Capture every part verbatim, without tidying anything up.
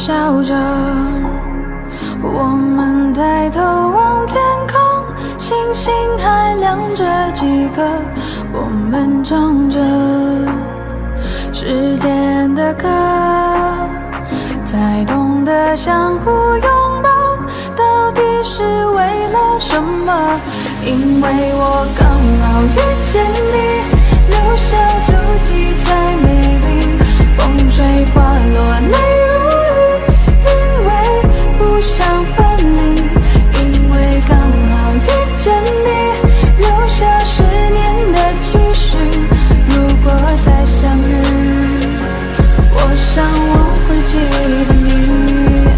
笑着，我们抬头望天空，星星还亮着几个，我们唱着时间的歌，才懂得相互拥抱，到底是为了什么？因为我刚好遇见你，留下足迹才美丽，风吹花落泪如雨，因为不想分离，因为刚好遇见你，留下十年的期许，如果再相遇，我想我会记得你。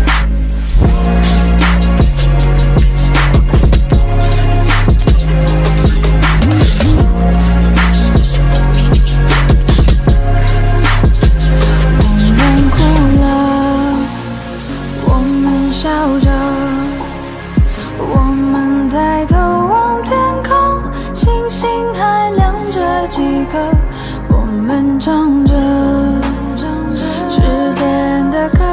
笑着，我们抬头望天空，星星还亮着几个，我们唱着时间的歌，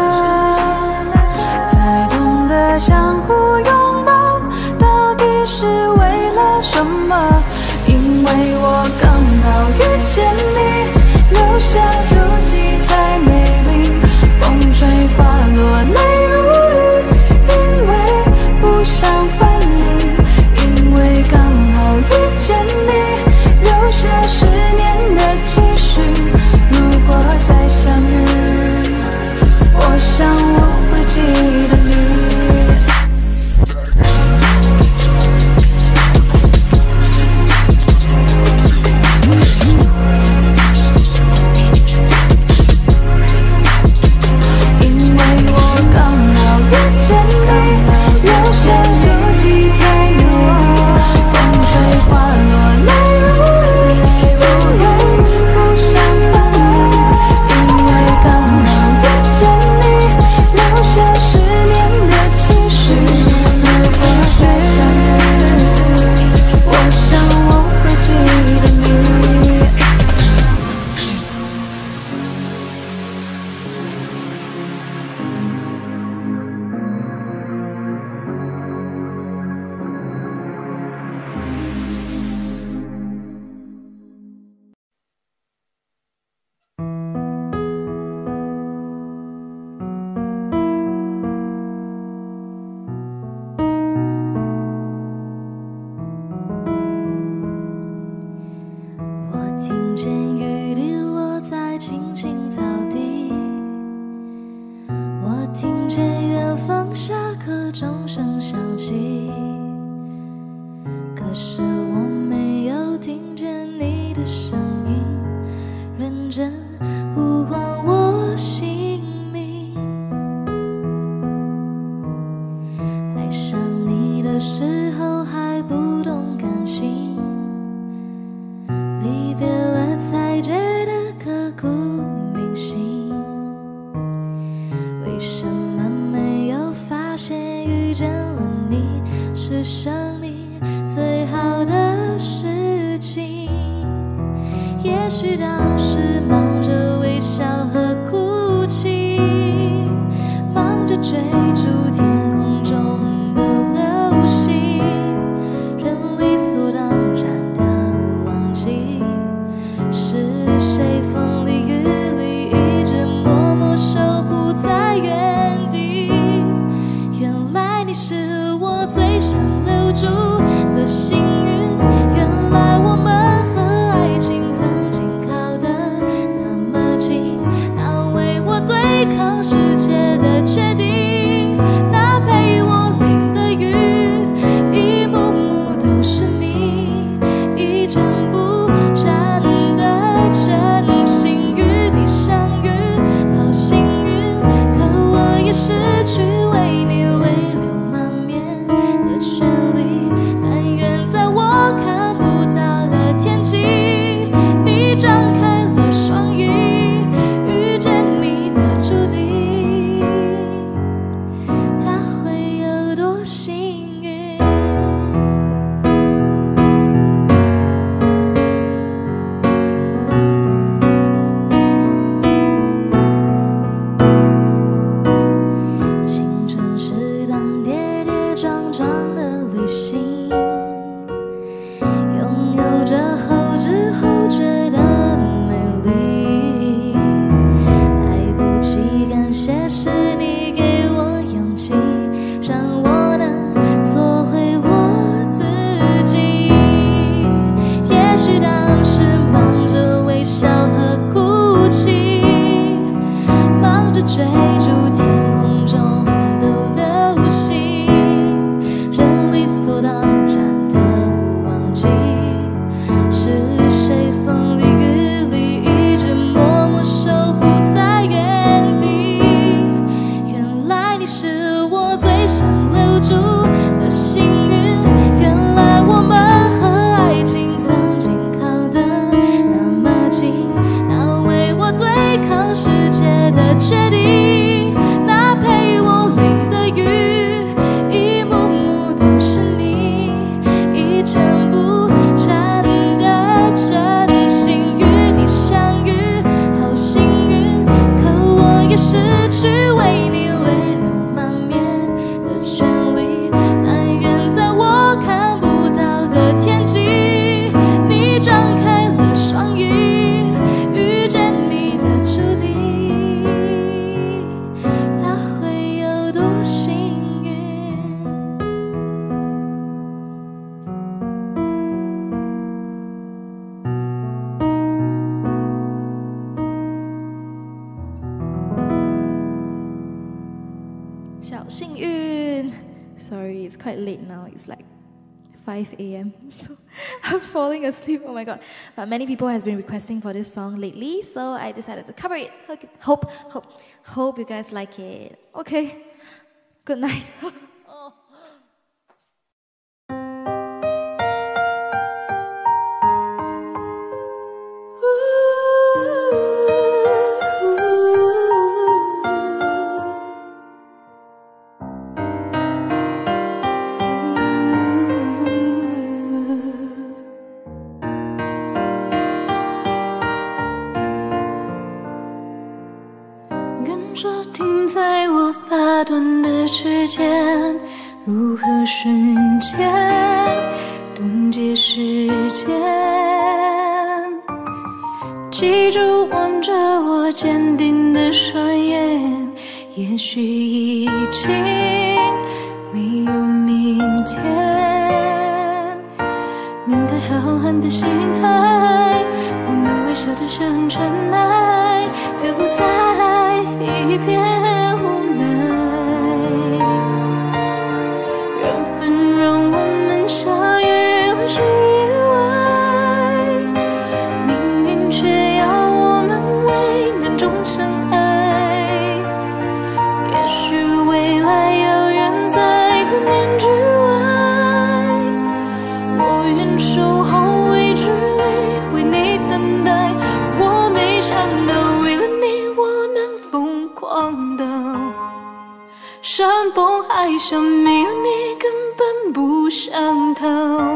才懂得相互拥抱，到底是为了什么？因为我刚好遇见你，留下足迹才美丽，风吹花落泪如雨，因为不想分离，因为刚好遇见你，留下十年的期许，如果再相遇，我想我会记得你。 失去为你泪流满面的权利，但愿在你是我最想留住的幸运。原来我们和爱情曾经靠得那么近，那为我对抗世界的决定，那陪我淋的雨，一幕幕都是你，一尘不染的真心与你相遇，好幸运。可我也失去为你泪流满面的权利，但愿在我看不到的天际，你张开了双翼，遇见你的注定，它会有多幸运。小幸运 Sorry, it's quite late now. It's like five A M So I'm falling asleep. Oh my god. But many people has been requesting for this song lately, so I decided to cover it. Okay. Hope, hope, hope you guys like it. Okay. Good night. Oh.停在我发端的指尖，如何瞬间冻结时间？记住望着我坚定的双眼，也许已经没有明天。面对浩瀚的星海，我们微笑着向尘埃，别不再一片无奈。缘分让我们相遇会是意外，命运却要我们为难中相爱。也许未来遥远在光年之外，我愿守候未知里为你等待。我没想到为了你我能疯狂到山崩海啸，没有你根本不想逃。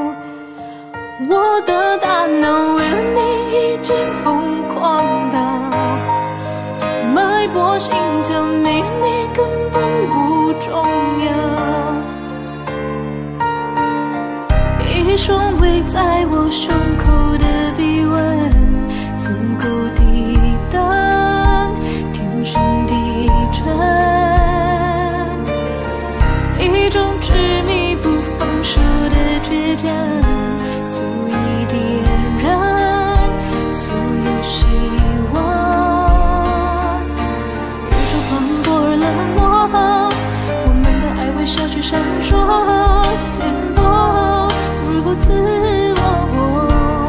我的大脑为了你已经疯狂到脉搏心跳，没有你根本不重要。一双围在我胸口的臂弯，足够抵挡天旋地转，一种执迷不放手的倔强，足以点燃所有希望。宇宙磅礴而冷漠，我们的爱微笑去闪烁，颠簸如何自我？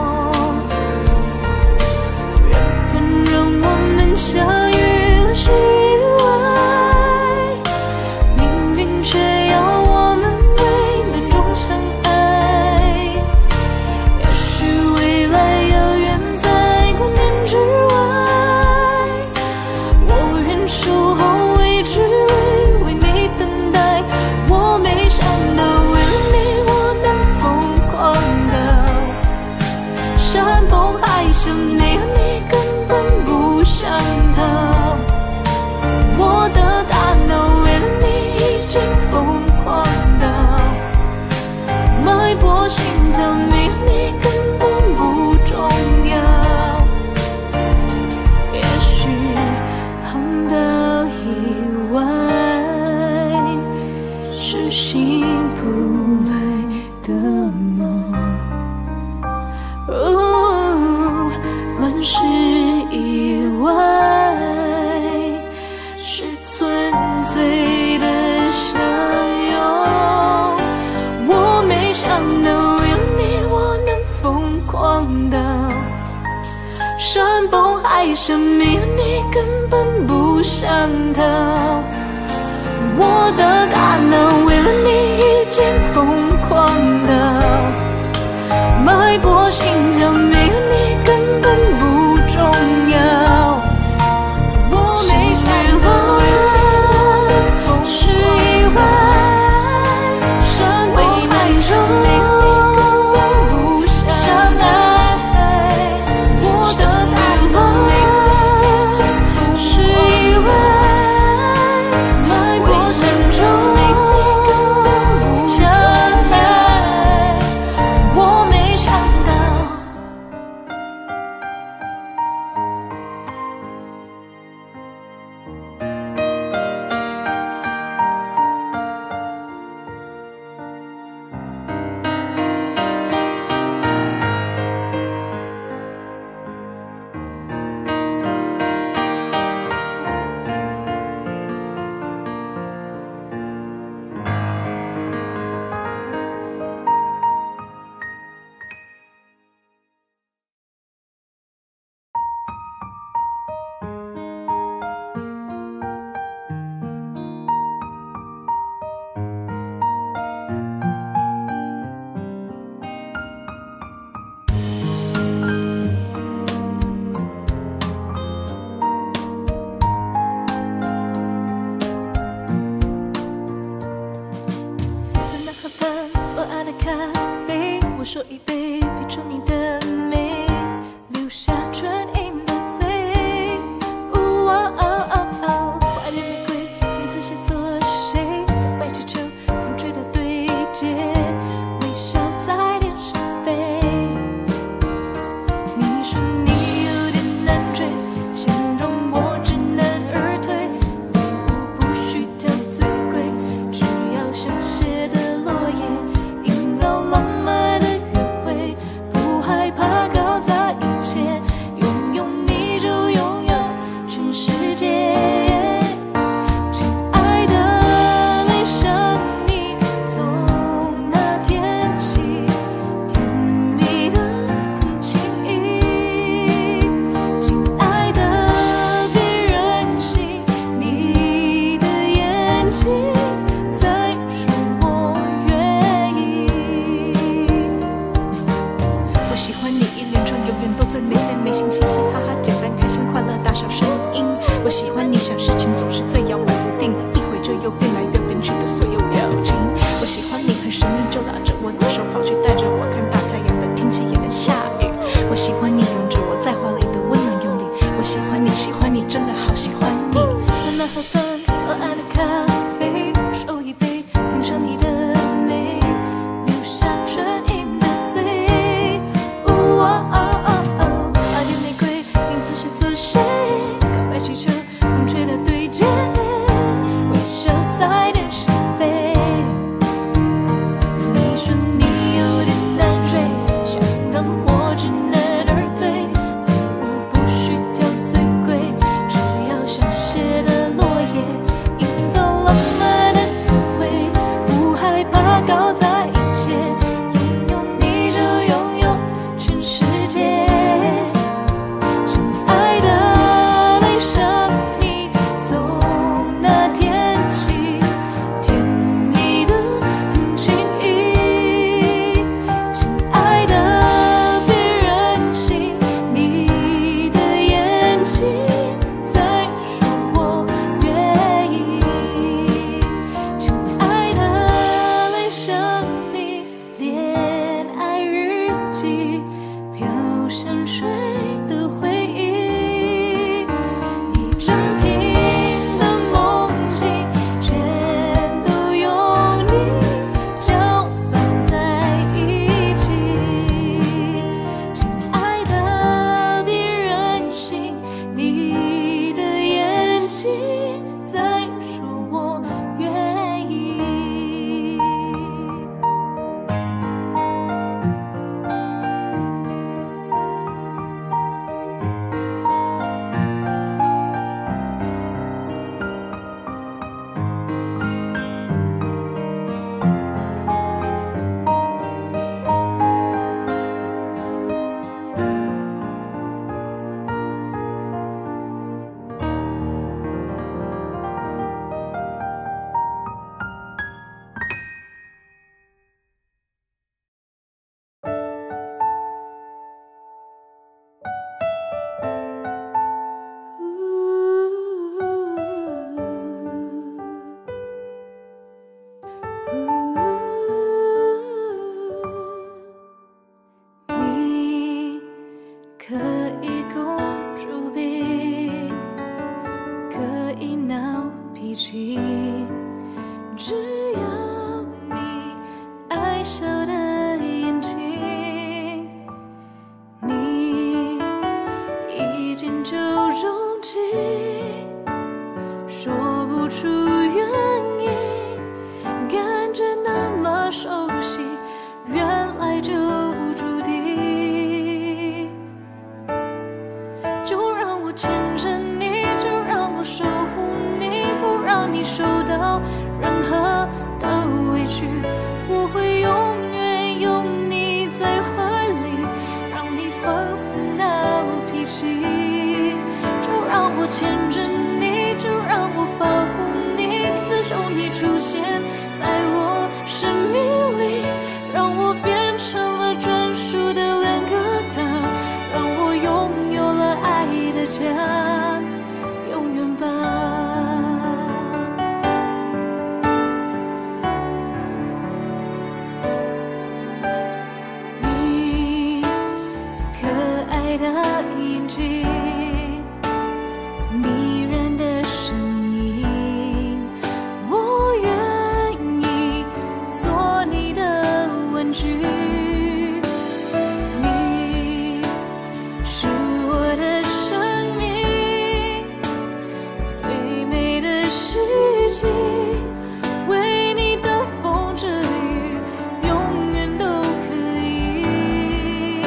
缘分让我们相遇了是意外，命运却要我们为难中相爱。也许未来遥远在光年之外，我愿守候未知里为你等待。我没想到为了你我能疯狂到山崩海啸，没有你根本不想逃。我的大脑为了你已经疯狂到脉搏心跳，没有你根本不重要。也许航道以外是醒不来的梦，哦，乱世以外是纯粹的相拥。我没想到为了你我能疯狂到山崩海啸，没有你根本不想逃。我经疯狂的脉搏心跳，没有你根本不重要。我没想到是意外，未来中根本不相爱。我的意外是意外，未来中相爱。我没想到。我说一杯，品尝你的美，留下唇印的醉。哦哦哦哦，花店玫瑰，名字写作谁？告白气球，风吹的对接，微笑在天上飞。你说你有点难追，形容我知难而退。礼物不需挑最贵，只要香榭的落叶，营造浪漫。怕搞砸一切，拥有你就拥有全世界。亲爱的，爱上你从那天起，甜蜜的很轻易。亲爱的，别任性，你的眼睛在说我愿意。我喜欢你一连串永远都最美美美心，嘻嘻哈哈，简单开心快乐大小声音。我喜欢你想事情总是最摇摆不定，一会就又变来越变去的所有表情。我喜欢你很神秘，就拉着我的手跑去带着我看大太阳的天气也能下雨。我喜欢你拥着我在怀里的温暖用力。我喜欢你喜欢你真的好喜欢你。在那河畔左岸的咖啡，手一杯品尝你的美，留下唇印的醉。哦哦哦哦，花店玫瑰，名字写作谁？告白气球，风吹的对接，微笑在天上飞。你说你有点难追，想让我知难而退。礼物不需挑最贵，只要香榭的落叶，营造浪漫的约会，不害怕搞砸一切，拥有你就拥有全世界。亲爱的，爱上你从那天起，甜蜜的很轻易。亲爱的，别任性，你的眼睛在说我愿意。 只要你爱笑的眼睛，你一见就钟情，说不出原因，感觉那么熟悉，原来就注定。就让我牵着你，就让我守护你，不让你受到任何的委屈。我会永远拥你在怀里，让你放肆闹脾气。就让我牵着你，就让我保护你，自从你出现在我生命里，让我变成了专属的两个他，让我拥有了爱的家，永远吧。你可爱的眼睛，迷人的声音，我愿意做你的玩具。你是我的生命，最美的事情，为你的风遮雨，永远都可以。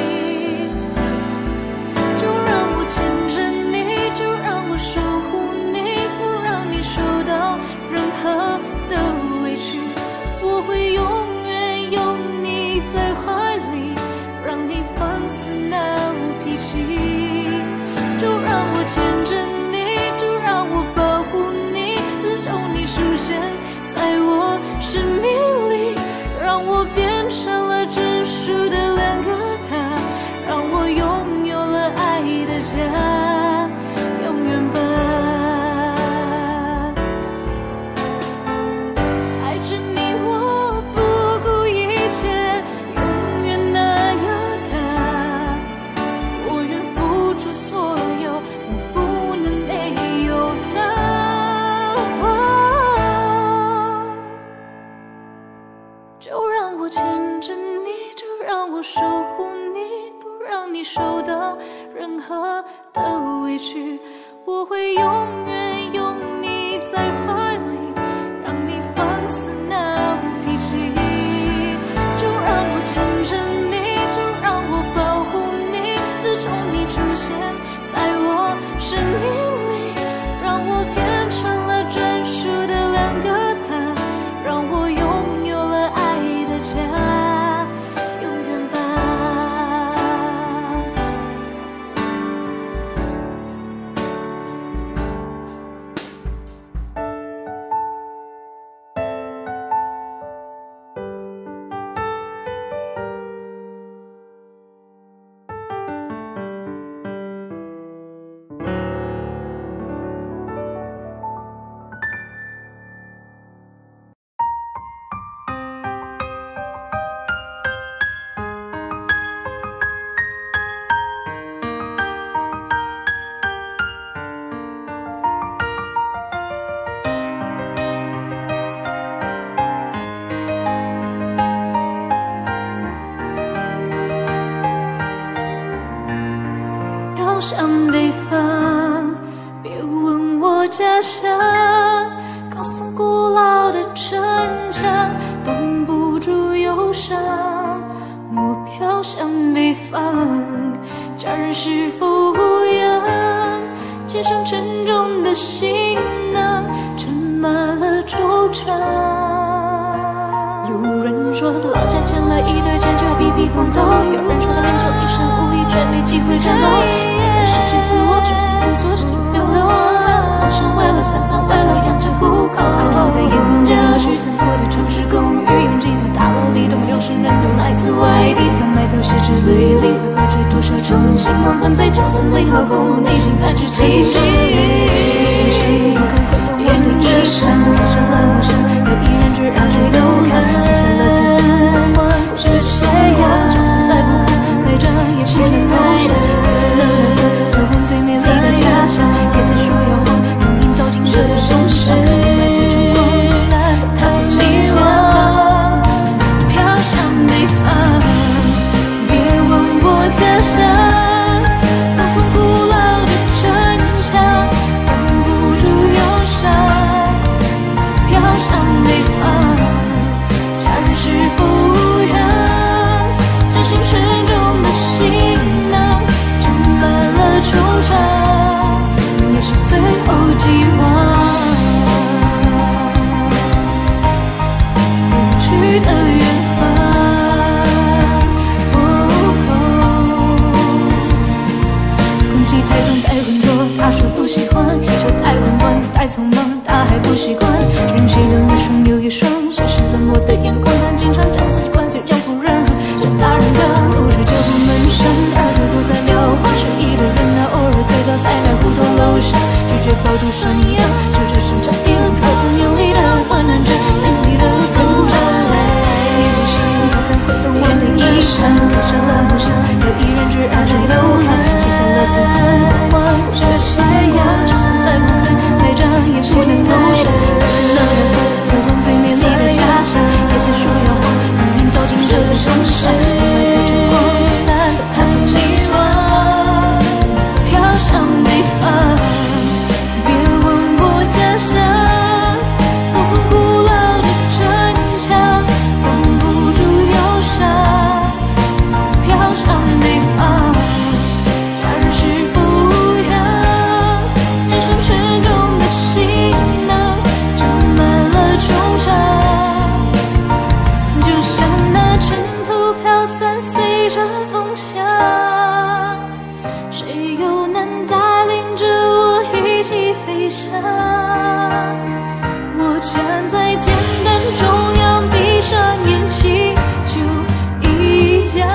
就让我牵着你，就让我守护你，不让你受到任何的委屈。我会永远拥你在怀里，让你放肆闹脾气。就让我牵着你，就让我保护你，自从你出现在我生命里，让我变成了专属的两个他，让我拥有了爱的家，永远吧。爱着你我不顾一切，永远那个他，我愿付出所有，我不能没有他。就让我牵着你，就让我守护你，不让你受到任何的委屈。我会永远拥你在怀里，让你放肆闹脾气。就让我牵着你，就让我保护你，自从你出现在我生命里，让我变成了专属的两个他，让我拥有了爱的家，永远吧。高向北方，别问我家乡，高耸古老的城墙，挡不住忧伤。我飘向北方，家人是否无恙？肩上沉重的行囊，盛满了惆怅。有人说老家牵了一对千秋避避风头，有人说他练就了一身武艺，却没机会战斗。失去自我，就算不做事就别留。为了梦想，为了三餐，为了养家糊口。爱住在眼角去散过的城市公寓，拥挤的大楼里的陌生人都来自外地，刚买都写着履历，会抱着多少憧憬，梦存在九三零号公路，内心盼着奇迹。有谁又敢回头望你一生？放下了梦想，又毅然决然去偷看，写下了自尊，不管这些样，就算再不堪，背着眼前的梦想，再见了缘分，找遍最美丽的家乡，叶子树摇晃，容颜照进这个城市，白头成光。 计划。不去的缘分。 太脏太浑浊，他说不喜欢；车太混乱，太匆忙，他还不习惯。人气的一双又一双，谁是冷漠的眼光？他经常将自己灌醉，让不忍入这大人的走出这部门上，耳朵都在撩话，失意的人啊，偶尔醉倒在那胡同楼上，拒绝饱读涮羊，就这生长一路，刻骨用力的温暖着心里的人啊。一不小心不敢回头望的衣裳，刻下了梦想，又依然决然垂头看。 写下了自尊，光过这斜阳，就算再不肯埋葬，也不能投降。再见了远方，渴望最美丽的家乡。叶子树摇晃，云影照进这个城市。另外的晨光离散，都看不清望，飘向北方。别问我家乡，高耸古老的城墙，挡不住忧伤，飘向北方。 随着风向，谁又能带领着我一起飞翔？我站在天灯中央，闭上眼祈求一家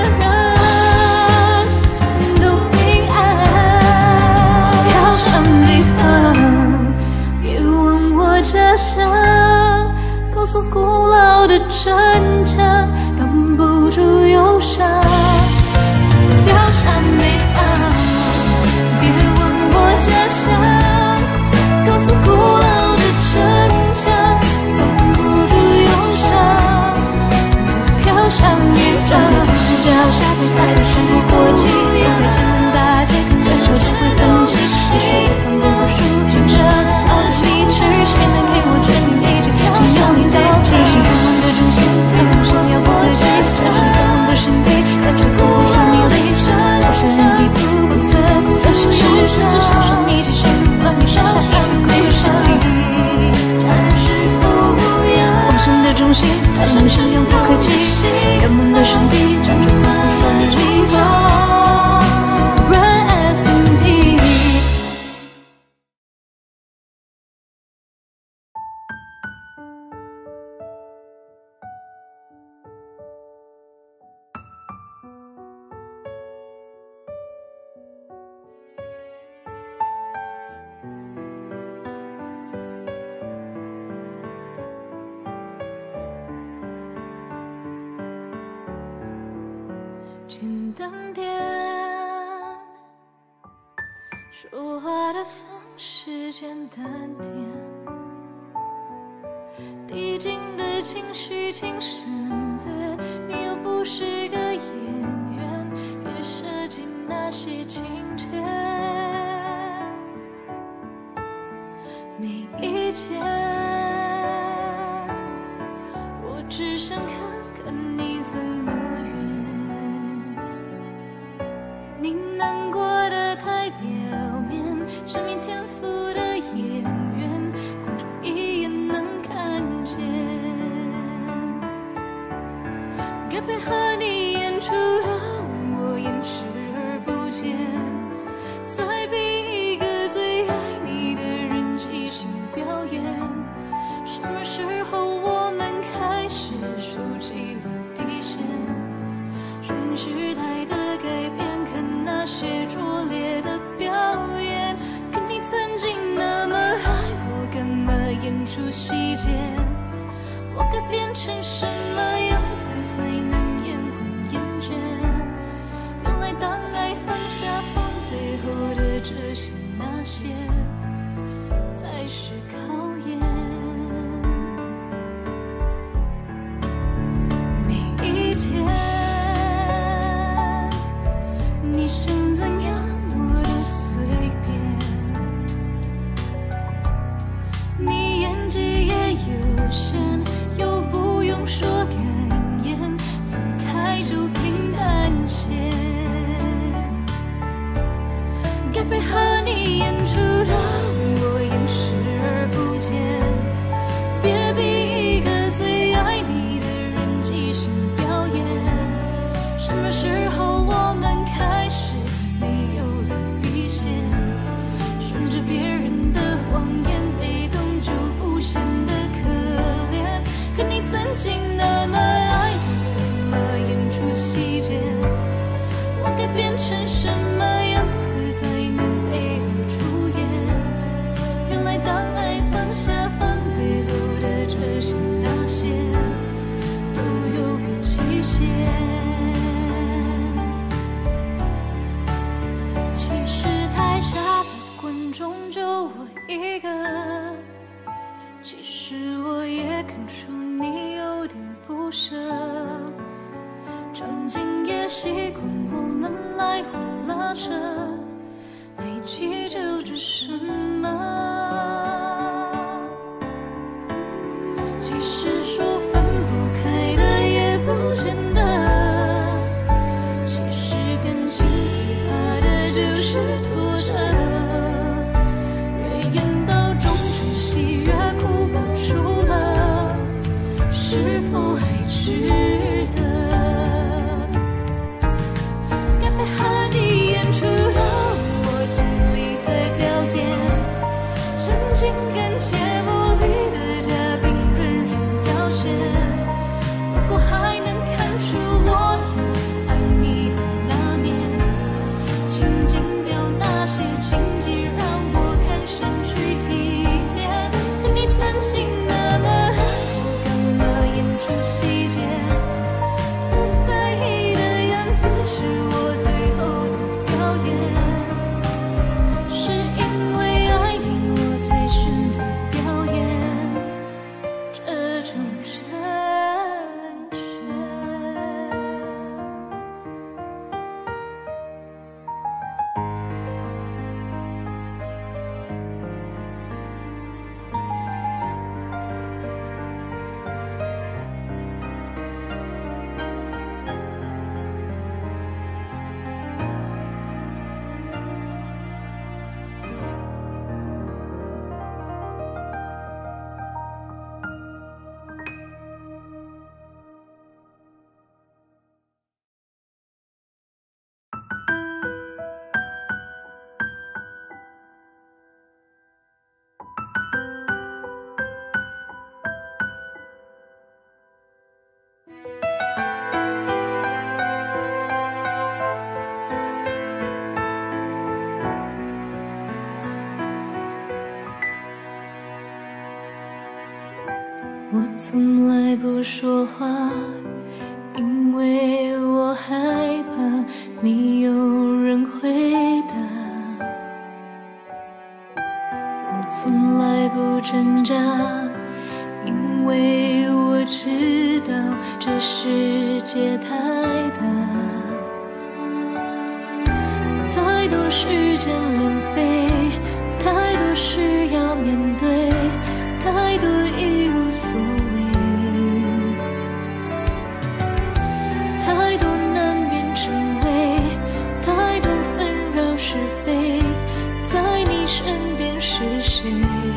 人都平安。飘向北方，别问我家乡，高耸古老的城墙。 挡不住忧伤，飘向北方。别问我家乡，高耸古老的城墙，挡不住忧伤，飘向远方。站在天子脚下，摆在的是火气，走在前门大街，看着就会奋起。也许我刚变过树，听着早的离去，谁能给我指明一句，真要你到底？是愿望的中心，愿望想要不可及。 这是愿望的身体，看着走不顺利离场，我是人一步步走，在现实甚至想上你几身，完美上下一双口的身体，家人是否一样？梦想的中心，他们想要不可及，愿望的身体，看着走不顺利离场。Rest in peace。 简单点，说话的方式简单点，递进的情绪请省略。你又不是个演员，别设计那些情节。每一天，我只想看看你怎么。 你难过的太表面，生命天赋的演员，观众一眼能看见。该配合你演出的，我演视而不见。再逼一个最爱你的人即兴表演。什么时候我们开始收起了底线？顺时代的改变。 那些拙劣的表演，可你曾经那么爱我，干嘛演出细节？我该变成什么样子才能延缓厌倦？原来当爱放下风背后的这些那些，才是考验。每一天。 你想怎样，我都随便。你演技也有限，又不用说感言，分开就平淡些。该配合你演出的，我经那么爱你，干嘛演出细节？我该变成什么样子才能以后出演？原来当爱放下放背后的这些那些，都有个期限。其实台下的观众就我一个，其实我也看出你有点不舍，场景也习惯我们来回拉扯，没记就只什么。其实说分不开的也不见得，其实感情最怕的就是拖着，越演到中场戏越哭不出了，是否还值得？该配合你演出，让我尽力在表演，神经跟节目里的嘉宾任人挑选。如果还能看出我有爱你的那面，请剪掉那些情节，让我看上去体面。可你曾经那么爱我，干嘛演出细节？不在意的样子是我最后的表演，是因为爱你我才选择表演这种成全。我从来不说话，因为我害怕没有人回答。我从来不挣扎，因为我知道这世界太大，太多时间浪费，太多事要面对，太多已无所谓，太多难辨真伪，太多纷扰是非，在你身边是谁？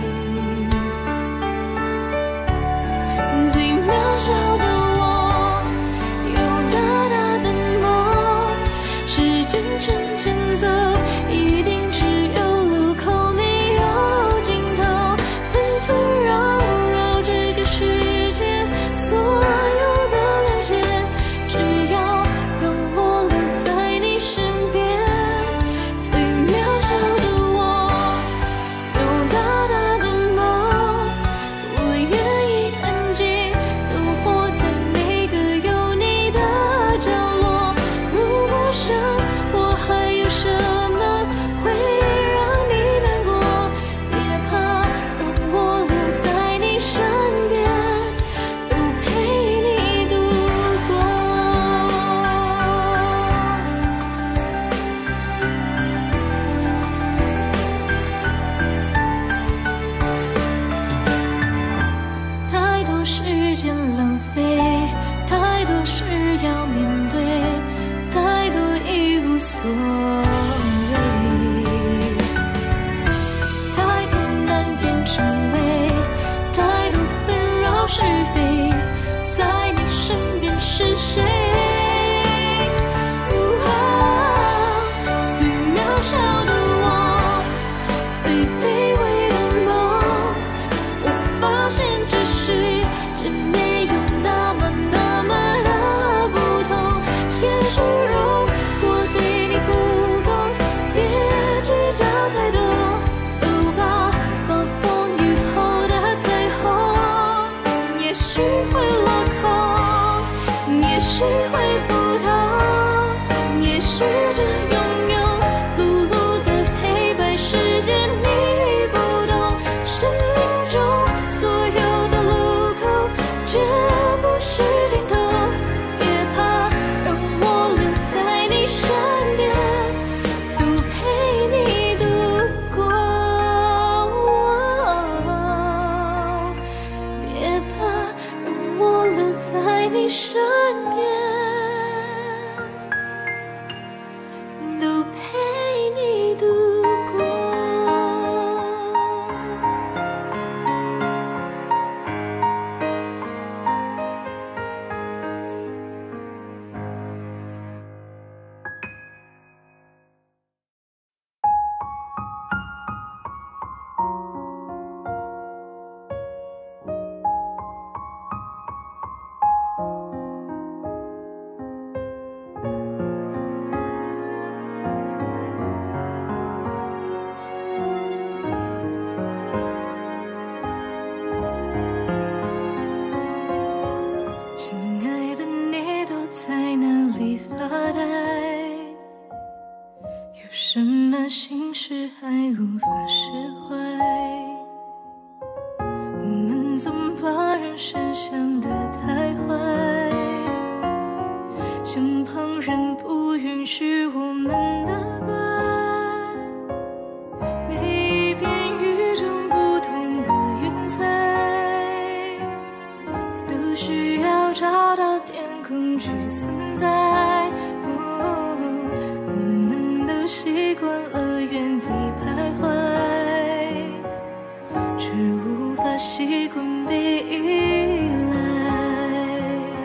最渺小的我，有大大的梦，时间正前走，一定只有路口没有尽头，纷纷扰扰这个世界，所有的了解，只要让我留在你身边。最渺小的我，有大大的梦，我愿意安静地活在每个有你的角落。如果生我还有什么会让你难过，别怕，让我留在你身边，都陪你度过。太多时间浪费，太多事要面对，太多已无所谓，太多难辨真伪，太多纷扰是非，在你身边是谁？最渺小的我，最卑微的梦，我发现这世界没有那许会不同，也许这庸庸碌碌的黑白世界你不懂，生命中所有的路口绝不是尽头，别怕，让我留在你身边，都陪你度过，别怕，让我留在你身边，都陪你度过。有什么心事还无法释怀？我们总把人生想得太坏，像旁人不允许我们的怪。每一片与众不同的云彩，都需要找到点空去存在。习惯了原地徘徊，却无法习惯被依赖。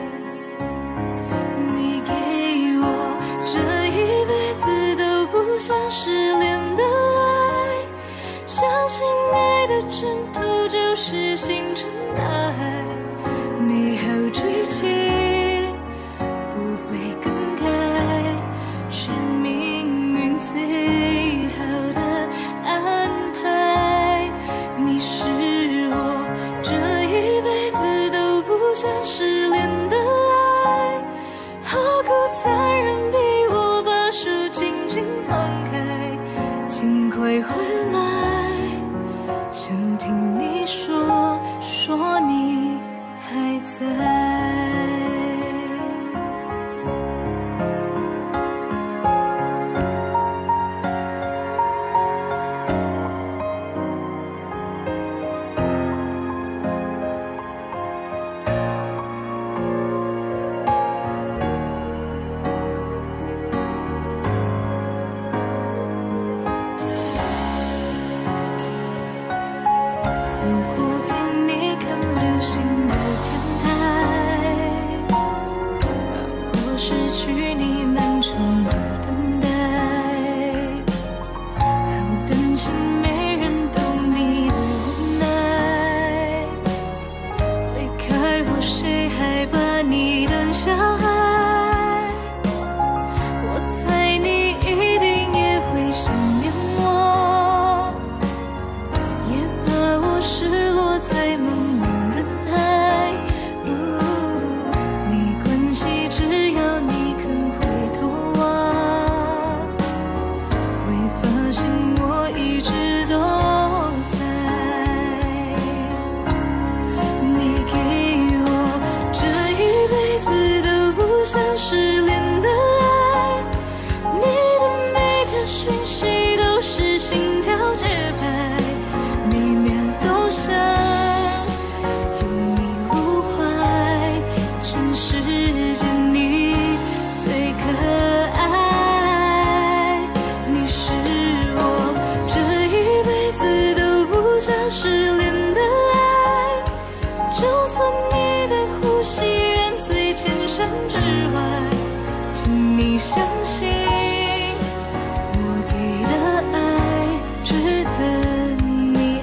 你给我这一辈子都不想失联的爱，相信爱的征途就是星辰大海，美好剧情不会更改，是最好的安排。你是我这一辈子都不想失联的爱，好苦残忍，逼我把手紧紧放开。请快回来，想听你说，说你还在。走过陪你看流星的天台，绕过失去你漫长的等待，好担心没人懂你的无奈，离开我谁还把你当小孩？我猜你一定也会想念我，失落在茫茫人海，哦，没关系，只要你肯回头望，会发现我一直都在。你给我这一辈子都不想失联的爱，你的每条讯息都是心跳节拍，每秒都想拥你入怀，全世界你最可爱。你是我这一辈子都不想失联的爱，就算你的呼吸远在千山之外，请你相信我给的爱值得你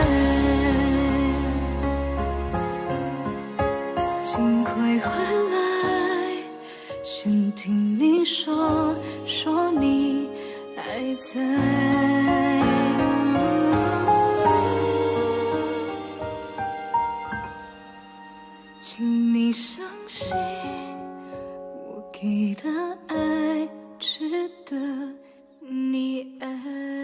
爱。请快回来，想听你说，说你还在。请你相信给的爱值得你爱。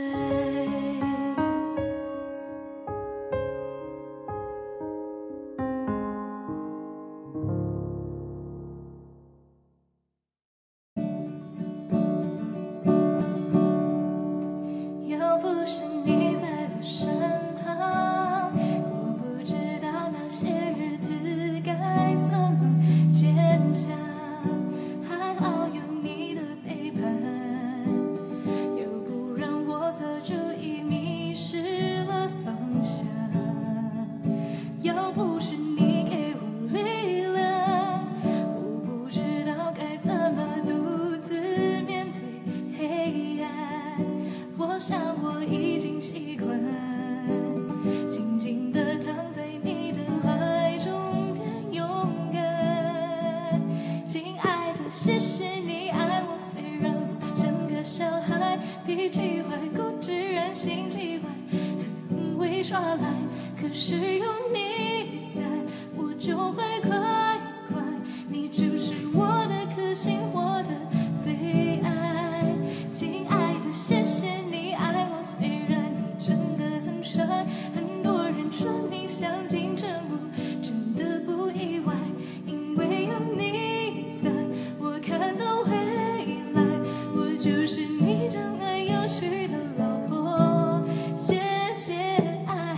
要不是你在我身旁，我不知道那些日子该怎么坚强。还好有你的陪伴，又不让我早就已迷失了方向。要不是你给我力量，我不知道该怎么独自面对黑暗。我想我已经习惯静静地躺在你的怀中变勇敢。亲爱的，谢谢你爱我，虽然我像个小孩，脾气坏，固执任性极坏，很会耍赖，可是有你在我就会乖乖。你就是我的颗心，我的最爱。亲爱的，谢谢你爱我，虽然你真的很帅，很多人说你像金城武，真的不意外，因为有你在我看到未来。我就是你真爱有趣的老婆，谢谢爱，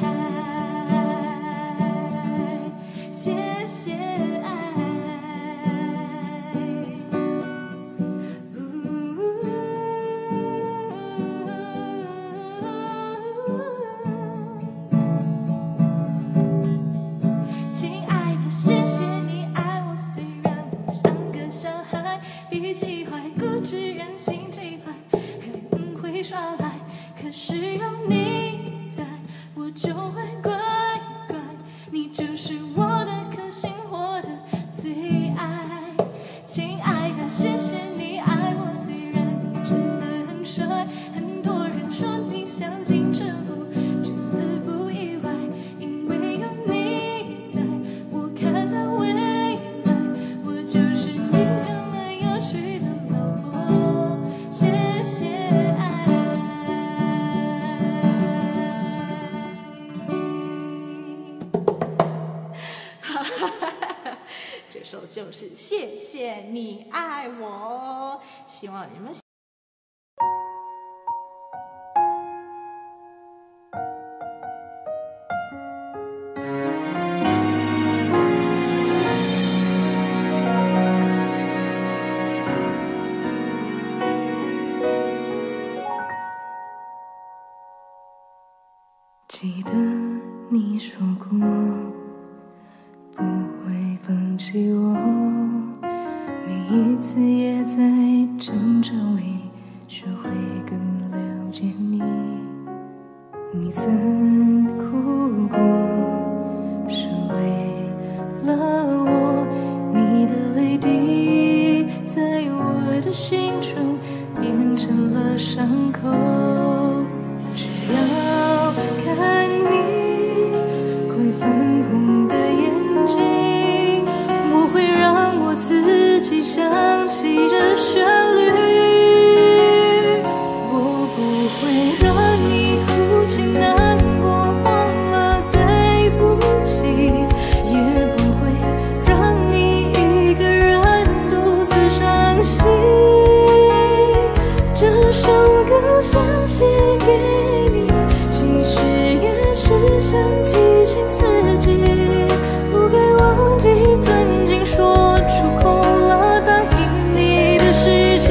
谢谢爱。亲爱的，谢谢你爱我，虽然我像个小孩，脾气坏，固执任性极坏，很会耍赖，可是有你在我就会乖乖。你就是我的颗心，我的最爱。亲爱的，谢谢你爱我，虽然你真的很帅，很多人说你像金城武，真的不意外，因为有你在我看到未来。我就是你真爱有趣的老婆，谢谢爱。这首就是谢谢你爱我，希望你们记得你说过不会放弃我，每一次也在争吵里学会更了解你。你曾哭过是为了我，你的泪滴在我的心中变成了伤口。只要看你会粉红的眼睛，我会让我自己想起这旋律。我不会让你哭泣难过，忘了对不起，也不会让你一个人独自伤心。这首歌想写给你，其实也是想提醒自己，不该忘记曾经说出口了答应你的事情。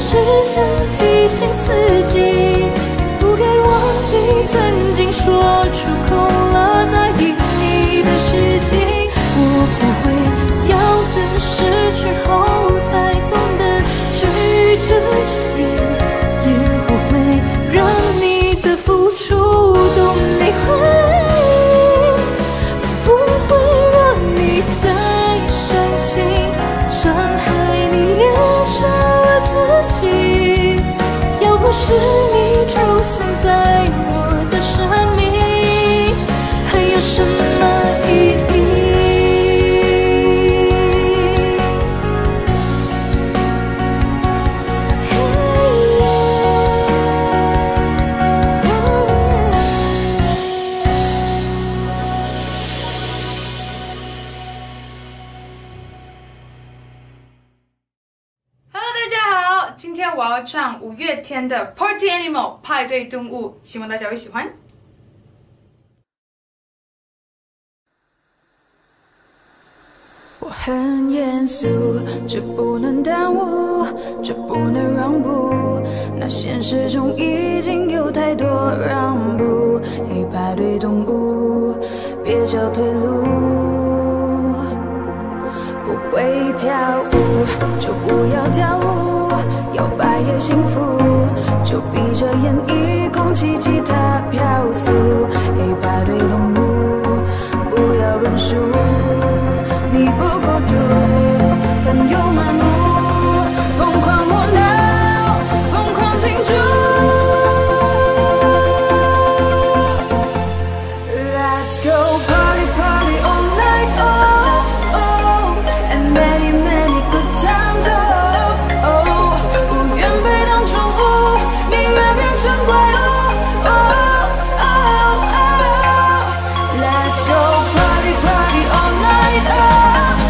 是想提醒自己，不该忘记曾经说出口了答应你的事情。我不会要等失去后才懂得去珍惜，也不会让你的付出都没回应，不会让你再伤心，伤害你也伤了自己。要不是你出现在我的生命，还有什么意义 ？Hello， 大家好，今天我要唱五月天的《Party Animal》派对动物，希望大家会喜欢。 我很严肃，这不能耽误，这不能让步。那现实中已经有太多让步。嘿，派对动物，别找退路。不会跳舞就不要跳舞，摇摆也幸福，就闭着眼一空气吉他飘速。嘿，派对动物，不要认输。你不孤独，朋友漫步，疯狂摸脑，疯狂庆祝。Let's go party party all night, oh oh, and many many good times, oh oh。不愿被当宠物，宁愿变成怪物，oh oh oh。Let's go party party all night, oh。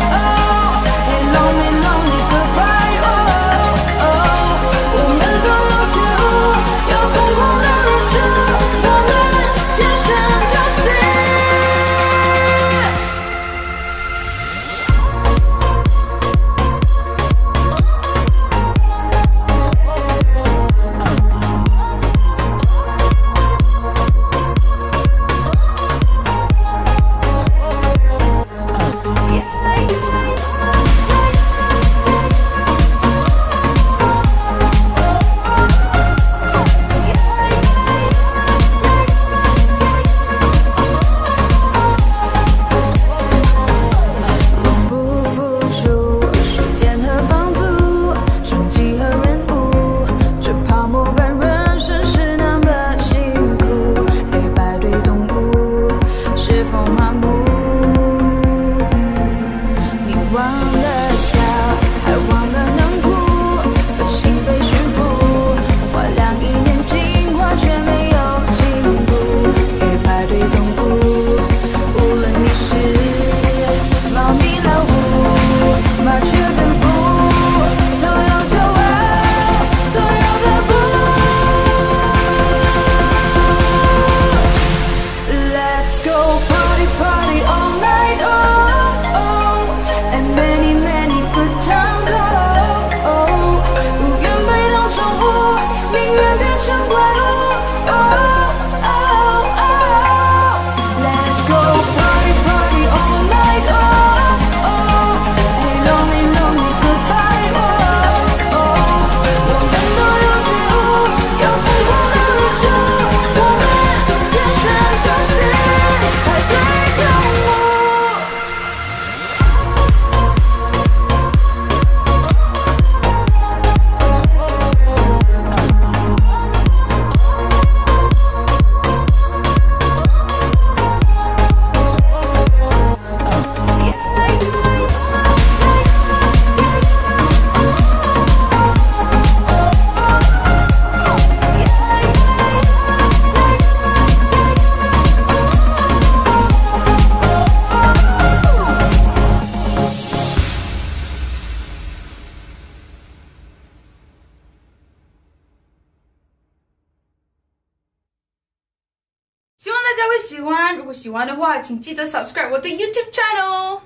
希望大家会喜欢，如果喜欢的话，请记得 subscribe 我的 YouTube channel。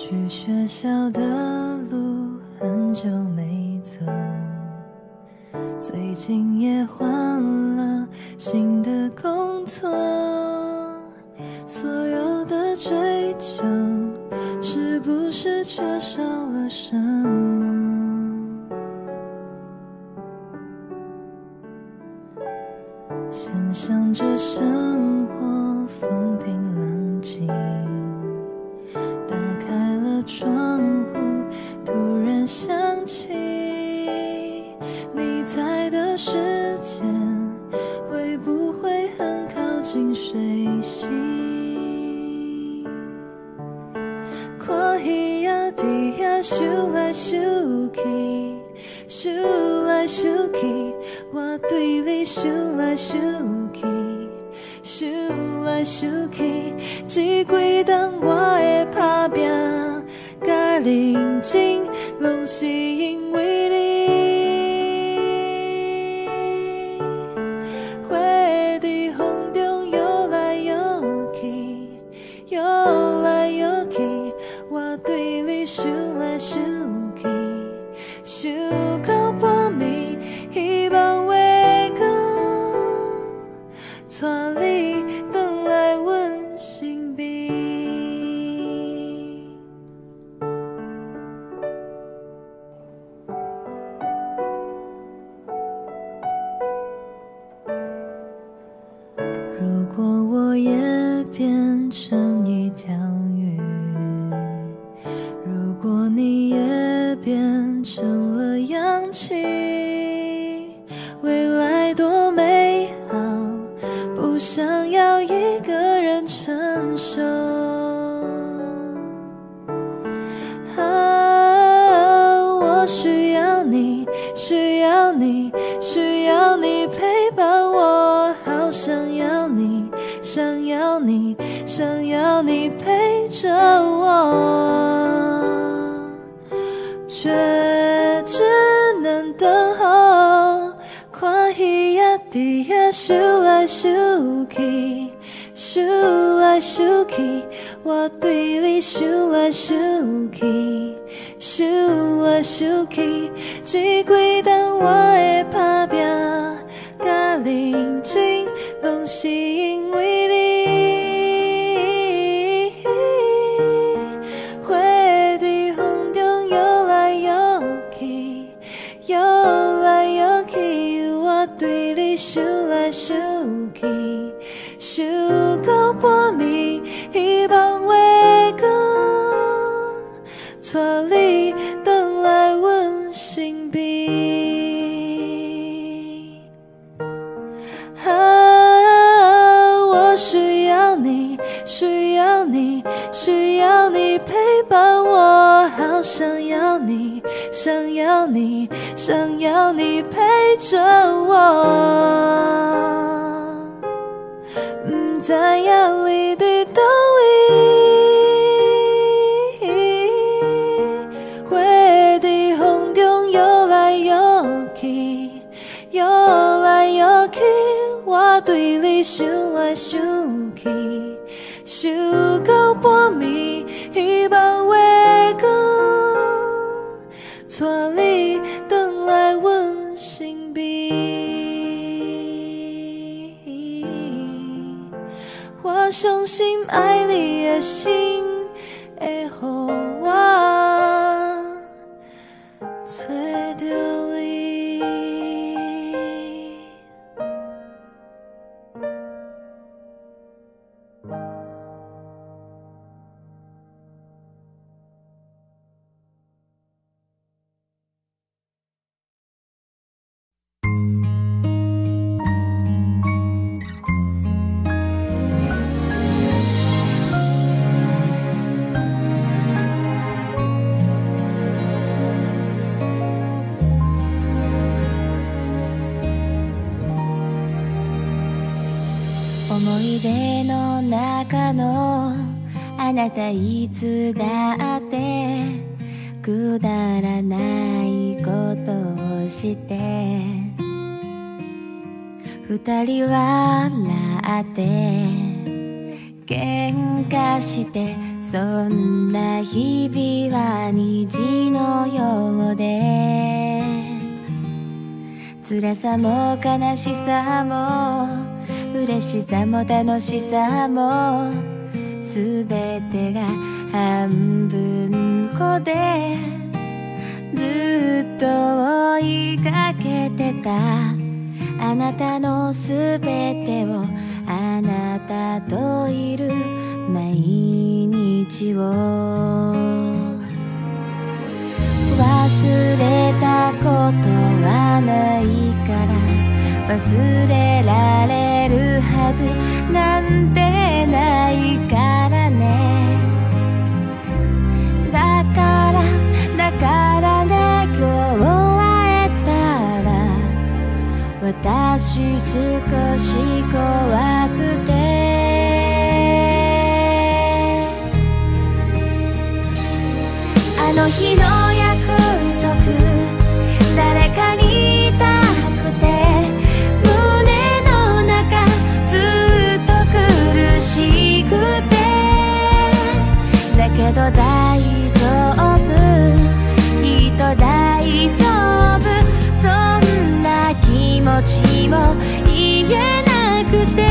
去学校的路很久没走，最近也换了新的工作，所有的追求是不是缺少了什么？想象着生活风平浪静，打开了窗户，突然想起你在的时间会不会很靠近睡醒？看鱼仔伫遐游来游去，游来游去，我对你想来想去，想来想去，这几冬我的打拼甲认真，拢是因为你。花在风中摇来摇去，摇来摇去，我对你想来想去，想到半暝，希望月光带你回来阮身边。如果我也变成一条鱼，如果你也变成了氧气，未来多美好，不想要一个人承受。啊，我需要你，需要你，需要你陪伴我，好想要你，想要你，想要你陪着我，却只能等候。看鱼仔伫遐游来游去，游来游去，我对你想来想去，想来想去，这几冬我的打拼甲认真，拢是因为你。花在风中摇来摇去，摇来摇去，我对你想来想去，想到半暝，希望月光带你回来阮身边。啊，我需要你，需要你，需要你陪伴我，好想要你，想要你，想要你陪着我，不知影你伫倒位，花在风中摇来摇去，摇来摇去，我对你想来想去，想到半暝，希望月光带你回来阮身边。我相信爱你的心会予我找到你。思い出の中のあなた、いつだってくだらないことをして二人笑って喧嘩してそんな日々は虹のようで、辛さも悲しさも嬉しさも楽しさもすべてが半分こで、ずっと追いかけてたあなたのすべてを、あなたといる毎日を忘れたことはないから忘れられるはずなんてないからね。だからだからね、今日会えたら私少し怖くて、あの日の約束誰かに言いたくて、胸の中ずっと苦しくて、だけど大丈夫きっと大丈夫、そんな気持ちも言えなくて、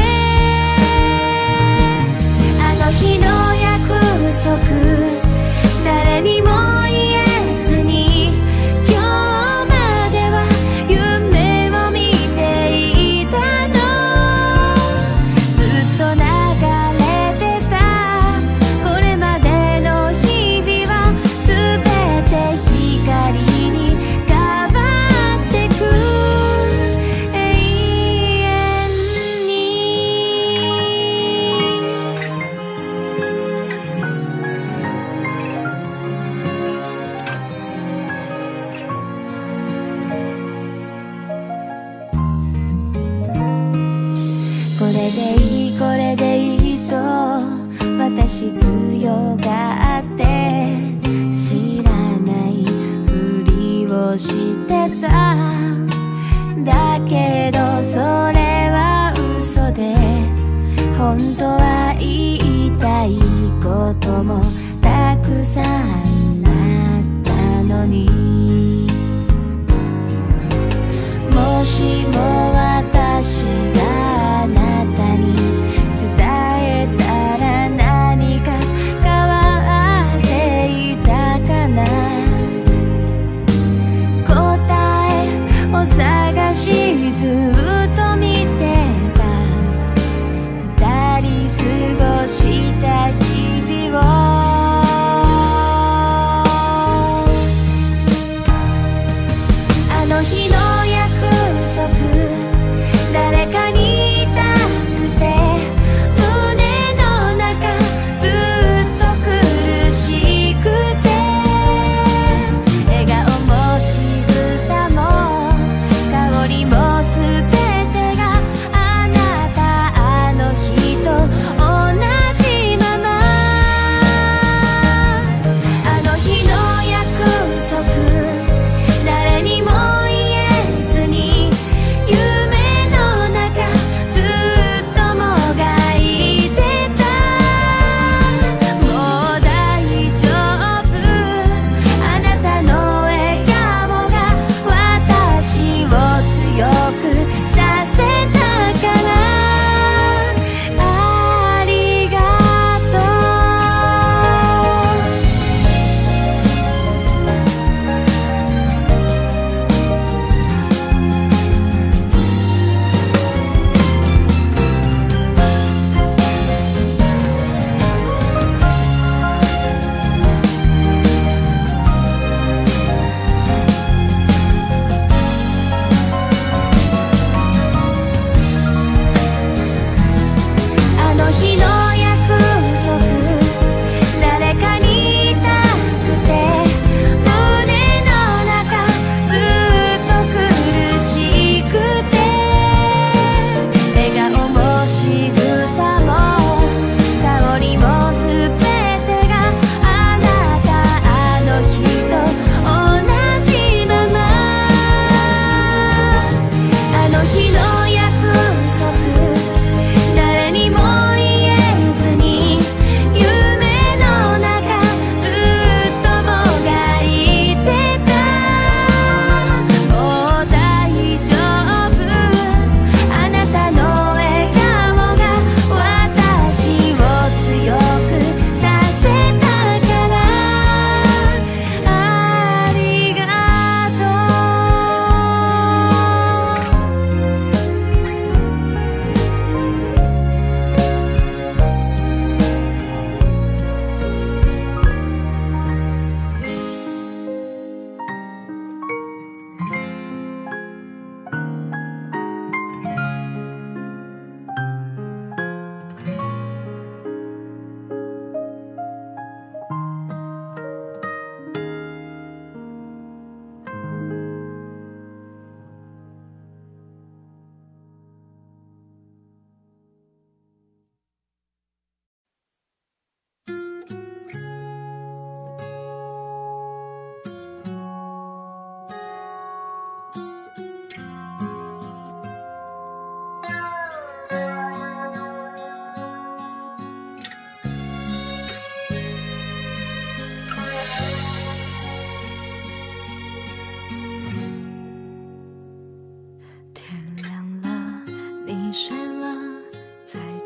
あの日の約束誰にも言えずに今日までは夢を見ていたの、ずっと流れてたこれまでの日々は全て光に変わってく永遠に。これでいいこれでいいと私強がって知らないふりをしてた、だけどそれは嘘で本当は言いたいこともたくさんあったのに、もしも私があなたに伝えたら何か変わっていたかな、答えを探しずっと見てた二人過ごした日々を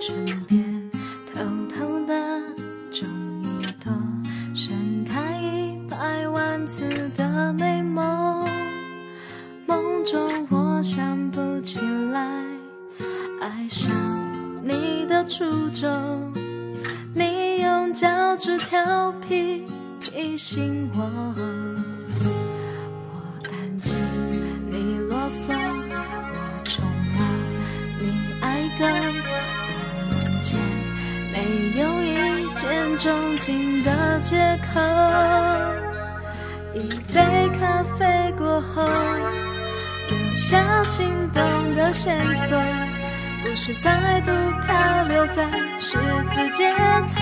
唇边偷偷的种一朵盛开一百万次的美梦，梦中我想不起来爱上你的初衷，你用脚趾调皮提醒我，我安静你啰嗦，我宠了你爱歌，我梦见没有一见钟情的借口，一杯咖啡过后留下心动的线索，故事再度漂流在十字街头，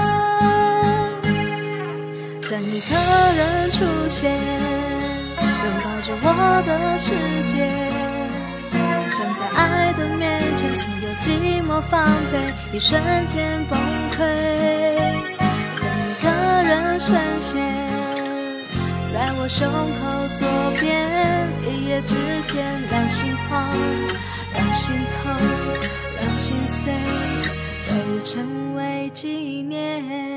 在你可人出现，拥抱着我的世界，站在爱的面前，所有寂寞防备一瞬间崩溃，等你可人深陷在我胸口左边，一夜之间让心慌，让心痛，让心碎，都成为纪念。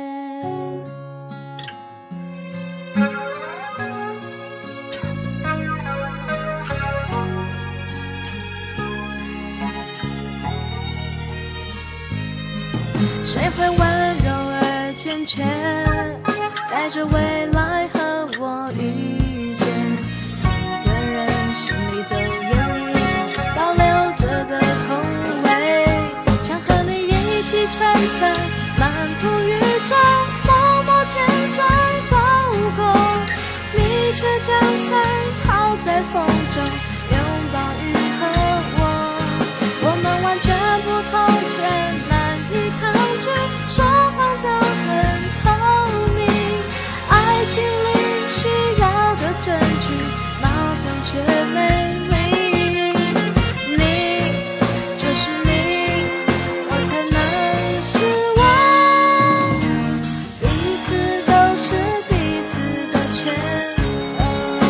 谁会温柔而健全，带着未来和我遇见，每个人心里都有一个保留着的空位，想和你一起撑伞漫步宇宙，默默牵手走过，你却将伞抛在风中，拥抱雨和我，我们完全不同，却难以抗拒，说谎都很透明，爱情里需要的证据，矛盾却美丽，你就是你，我才能失望，彼此都是彼此的缺口，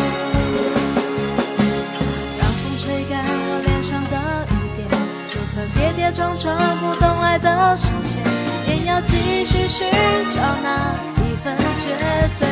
让风吹干我脸上的雨点，就算跌跌撞撞不懂爱的新鲜，也要继续寻找那一份绝对，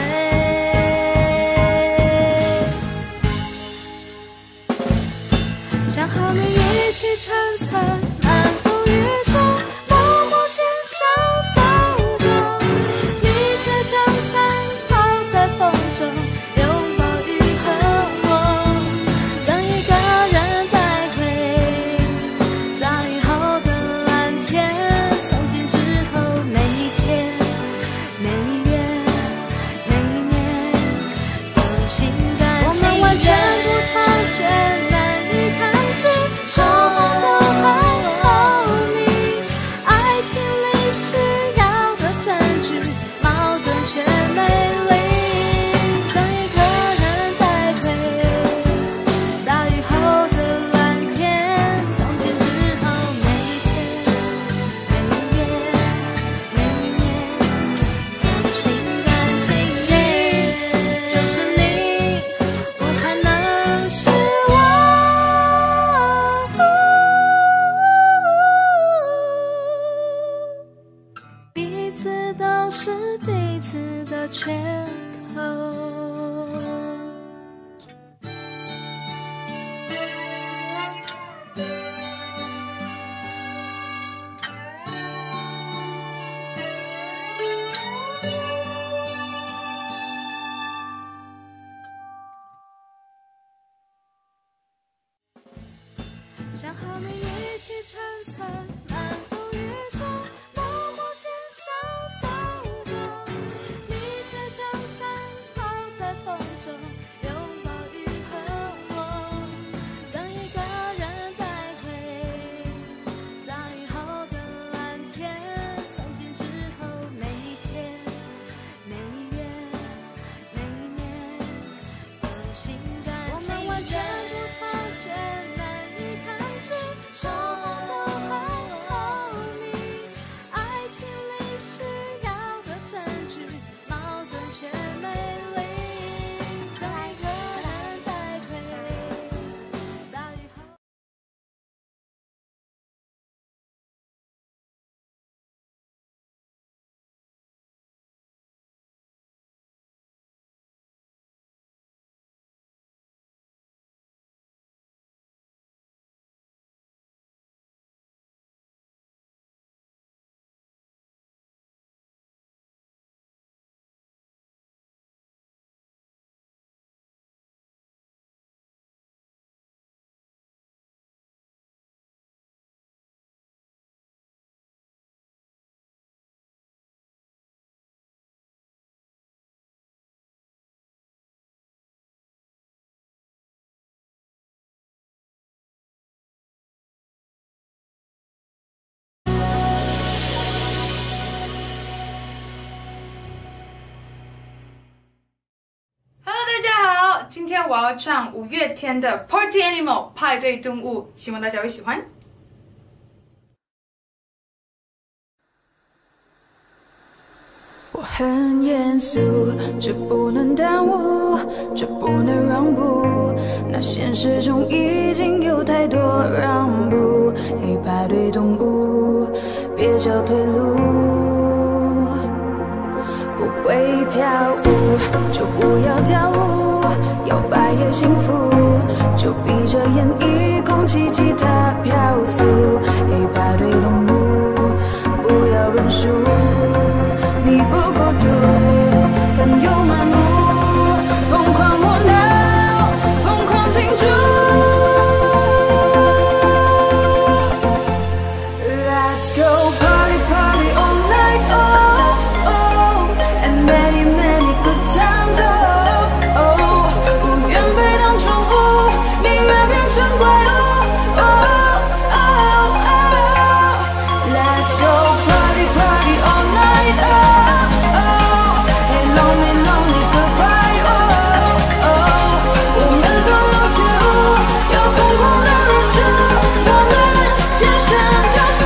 想和你一起撑伞漫步宇宙，默默牵手走过，你却将伞抛在风中，拥抱雨和我，等一个人带回大雨后的蓝天，从今之后每一天每一月每一年都心甘情愿，我们完全不同，却难以抗拒，说谎都很透明，爱情里需要的证据，矛盾却美丽，等一个人带回大雨后的蓝天，从今之后每一天每一月每一年都心甘情愿，就是你，我才能失望，彼此都是彼此的缺口。想和你一起撑伞漫步宇宙，默默牵手走过，你却将今天我要唱五月天的《Party Animal》派对动物，希望大家会喜欢。 我很严肃，这不能耽误，这不能让步，那现实中已经有太多让步。嘿，派对动物，别找退路，不会跳舞就不要跳舞，摇摆也幸福，就闭着眼一空气吉他飘速。嘿，派对动物，不要认输，你不孤独，朋友漫步，疯狂摸脑，疯狂庆祝。Let's go party party all night, oh oh, and many many good times, oh oh。不愿被当宠物，宁愿变成怪物。Let's go party party all night, oh oh, and lonely lonely goodbye, oh oh。我们都有觉悟，有疯狂的日出，我们天生就是。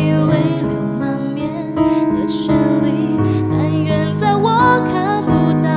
权利，但愿在我看不到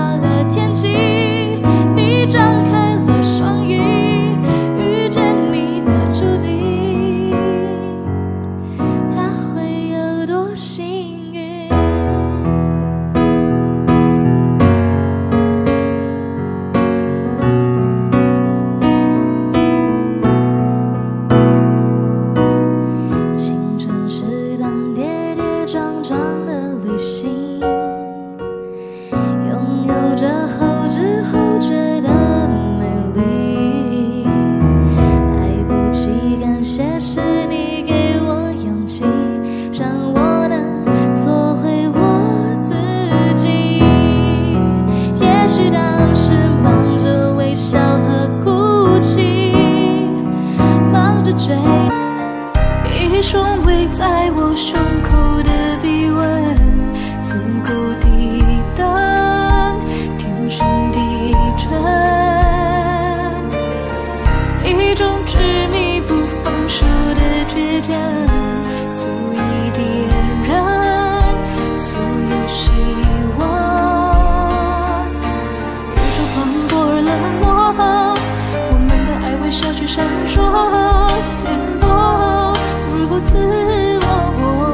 追，一双围在我胸口的臂弯，足够抵挡天旋地转，一种执迷不放手的倔强，足以点燃所有希望。宇宙磅礴而冷漠，我们的爱微笑去闪烁，颠簸如果自我，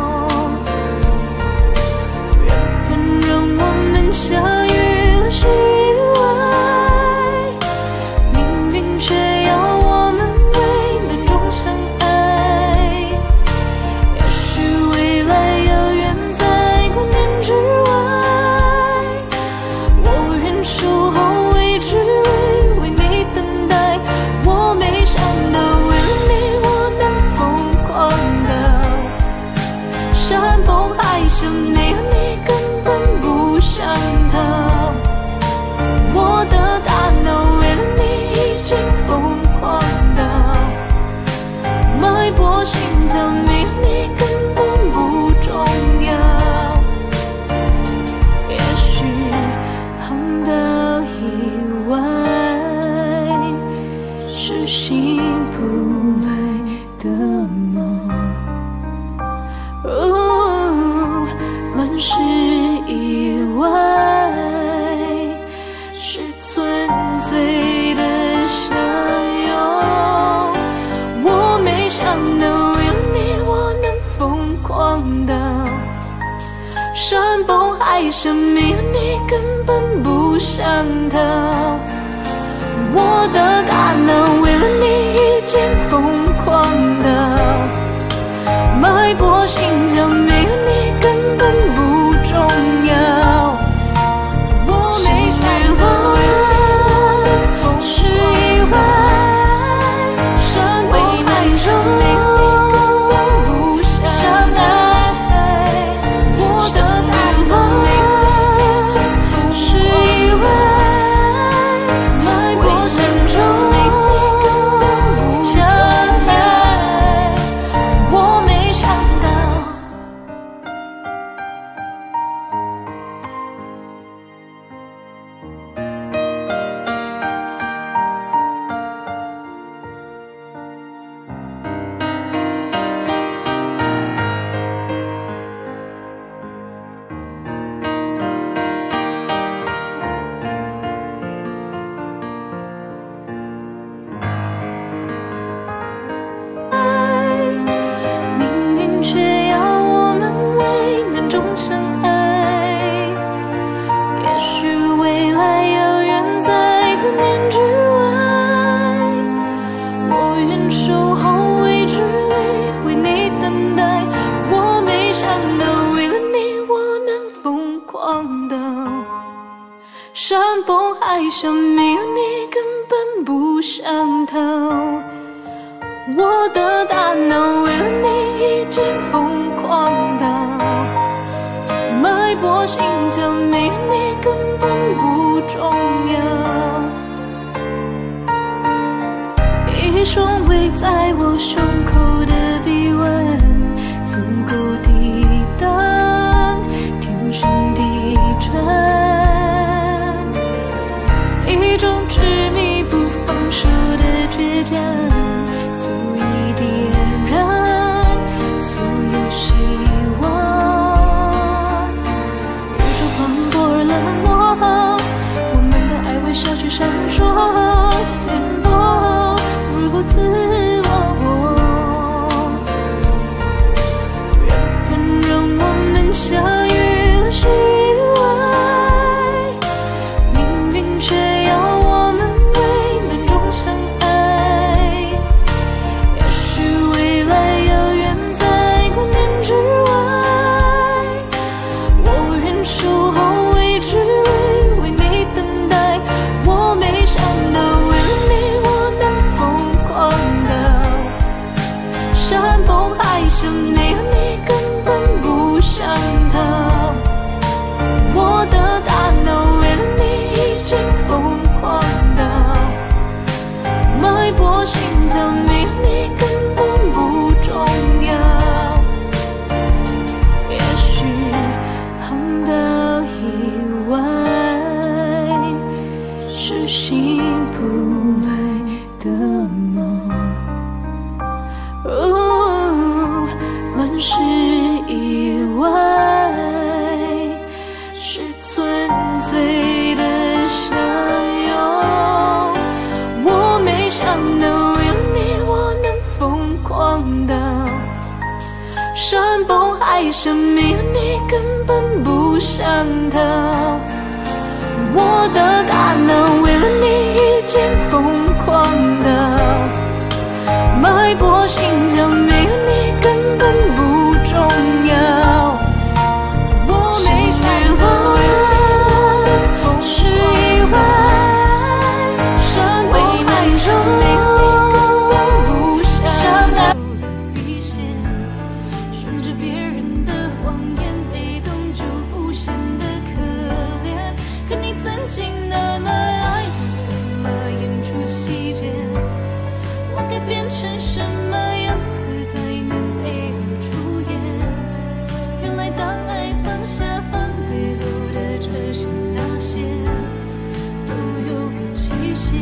缘分让我们相遇了世外，命运却要我们为难中相爱。也许未来遥远在光年之外，我愿守候未知里为你等待。我没想到为了你我能疯狂到山崩海啸，没有你根本不想逃。我的大脑为了你已经疯狂到脉搏心跳，没有你根本不重要。也许航到意外是醒不来的梦，哦，乱世意外是纯粹的相拥。我没想到为了你我能疯狂到山崩海啸，没有你根本不想逃。我的大脑为了你已经疯狂到脉搏心跳，没有你根本不重要。我没想到是意外，山崩海啸没有你根本不相爱。我的大脑没有你已经是意外，脉搏心跳没有你根本不相爱。我没想到。命运却要我们为难中相爱。也许未来遥远在光年之外，我愿守候未知里为你等待。我没想到为了你我能疯狂到山崩海啸，没有你根本不想逃。我的大脑为了你已经疯狂到脉搏心跳，没有你根本不重要。一双围在我胸口的臂弯，足够抵挡天旋地转，一种执迷不放手的倔强，足以点燃所有希望。宇宙磅礴而冷漠，我们的爱微笑去闪烁，颠簸如果自我， 哦，乱世以外是纯粹的相拥。我没想到为了你我能疯狂到山崩海誓，没有你根本不想逃。我的大脑为了你已经疯狂到脉搏心跳，没有你根本不重要。我没想到是意外，山崩海誓没有你根本不想逃。底线，顺着别人的谎言，被动就无限的可怜。可你曾经那么爱我，干嘛演出细节？我该变成什么样子才能配合出演？原来当爱放下放背后的这些那些，都有个期限。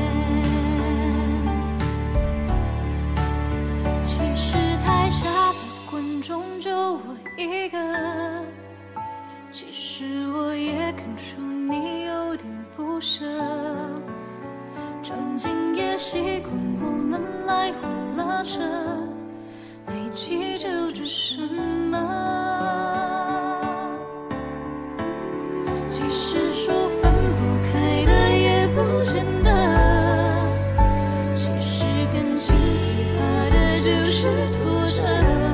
其实台下的观众就我一个，其实我也看出你有点不舍。场景也习惯我们来回拉扯，没记住这什么。其实说分不开的也不见得，其实感情最怕的就是拖着，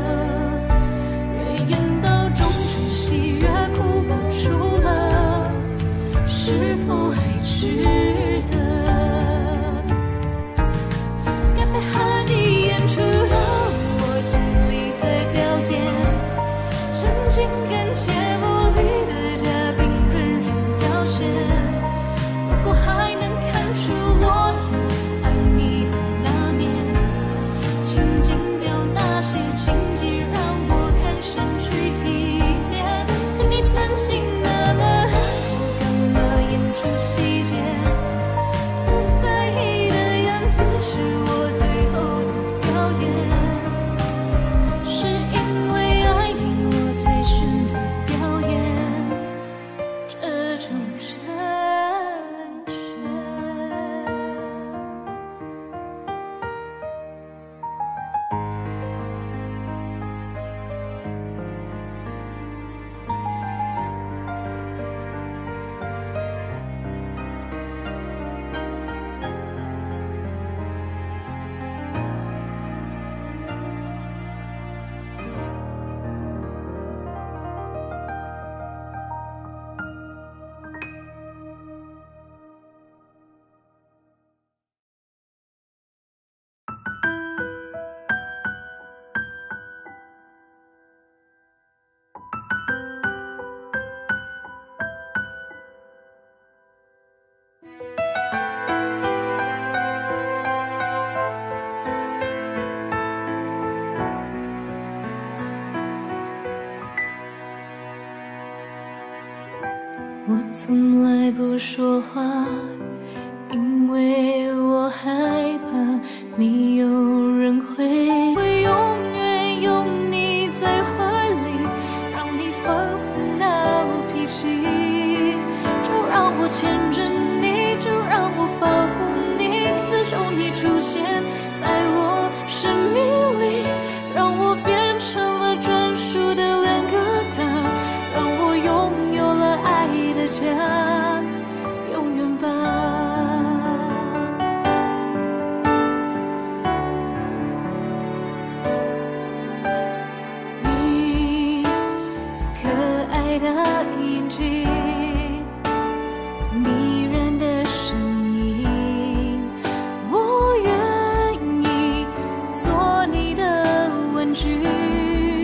越演到中场戏越哭不出了，是否还值得？和你演出的我尽力在表演，神经跟节目里的嘉宾任人挑选。如果还能看出我有爱你的那面，请剪掉那些情节让我看上去体面。可你曾经那么爱我，干嘛演出细节？不在意的样子是我最后的表演，是因为爱你我才选择表演这种成全。我从来不说话，因为我害怕没有人会会永远拥你在怀里，让你放肆闹脾气。就让我牵着你，就让我保护你，自从你出现在我生命里，让我变成了专属的两个他，让我拥有了爱的家，永远吧。你可爱的眼睛，迷人的声音，我愿意做你的玩具。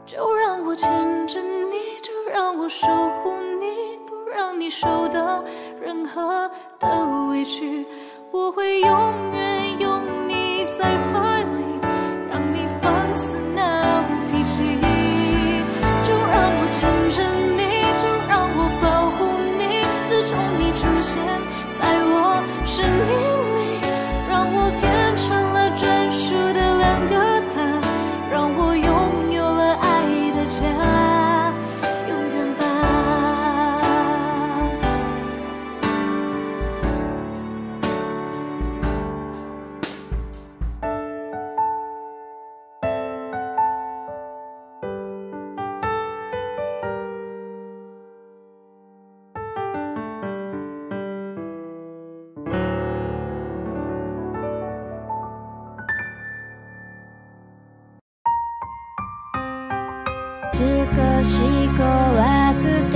就让我牵着你，就让我守护你，不让你受到任何的委屈。我会永远拥你在怀里，让你放肆那无脾气。就让我牵着你，就让我保护你。自从你出现在我生命里，让我变成了专属的两个他，让我拥有了爱的家，永远吧。少し怖くて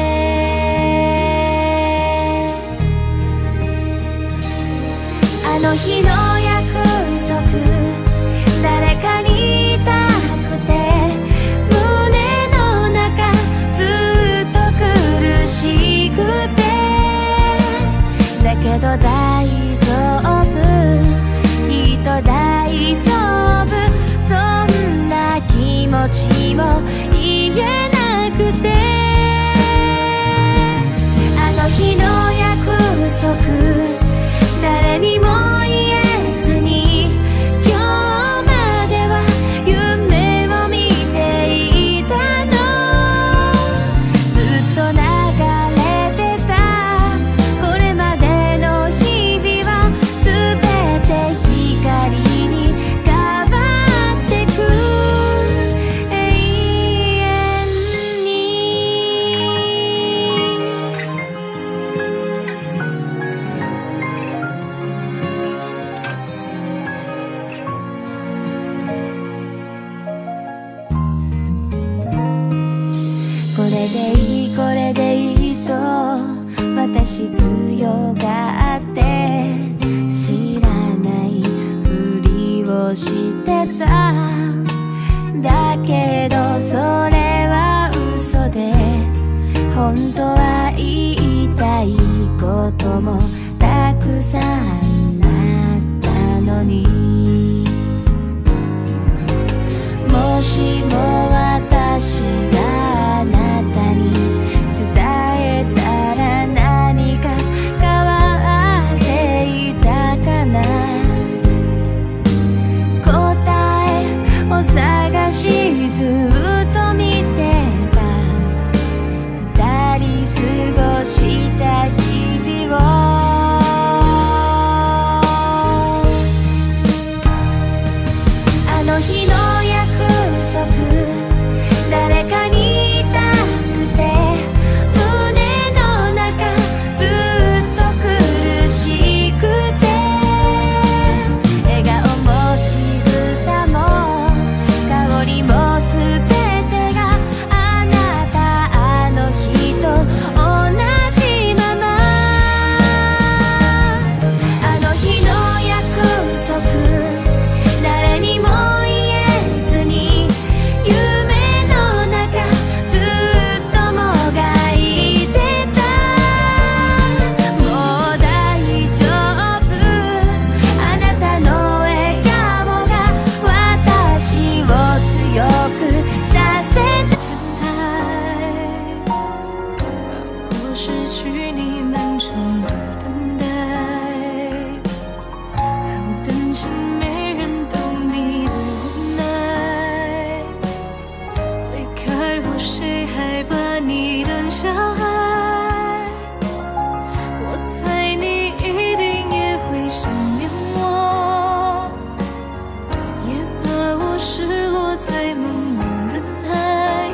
あの日の約束誰かに言いたくて胸の中ずっと苦しくてだけど大丈夫きっと大丈夫そんな気持ちも言えなくてあの日の約束誰にも言えずに今日までは夢を見ていたのずっと流れてたこれまでの日々は全て光に変わってくこれでいいこれでいいと私強がって知らないふりをしてただけどそれは嘘で本当は言いたいこともたくさんあったのにもしも私があなたに伝えたら何か変わっていたかな答えを探しずっと見てた二人過ごした日々をあの日の約束誰かに言いたくて胸の中ずっと苦しくて笑顔も仕草も香りも全てがあなたあの日と同じままあの日の約束誰にも言えずに夢の中ずっともがいてたもう大丈夫あなたの笑顔が私を強くさせた我失去你漫长的等待好担心没人懂你的无奈离开我谁还把你当小孩我猜你一定也会想念我也怕我失落在茫茫人海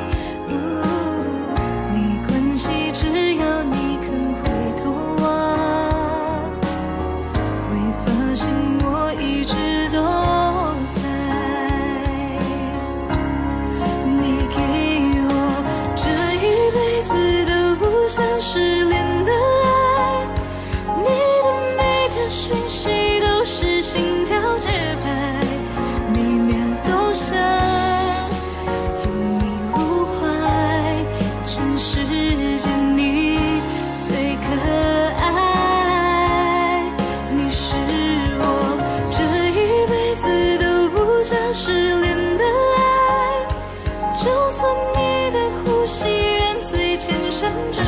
没关系只要你肯回头望会发现我一直都在你给我这一辈子都不想失联的爱你的每条讯息都是心跳节拍每秒都想有你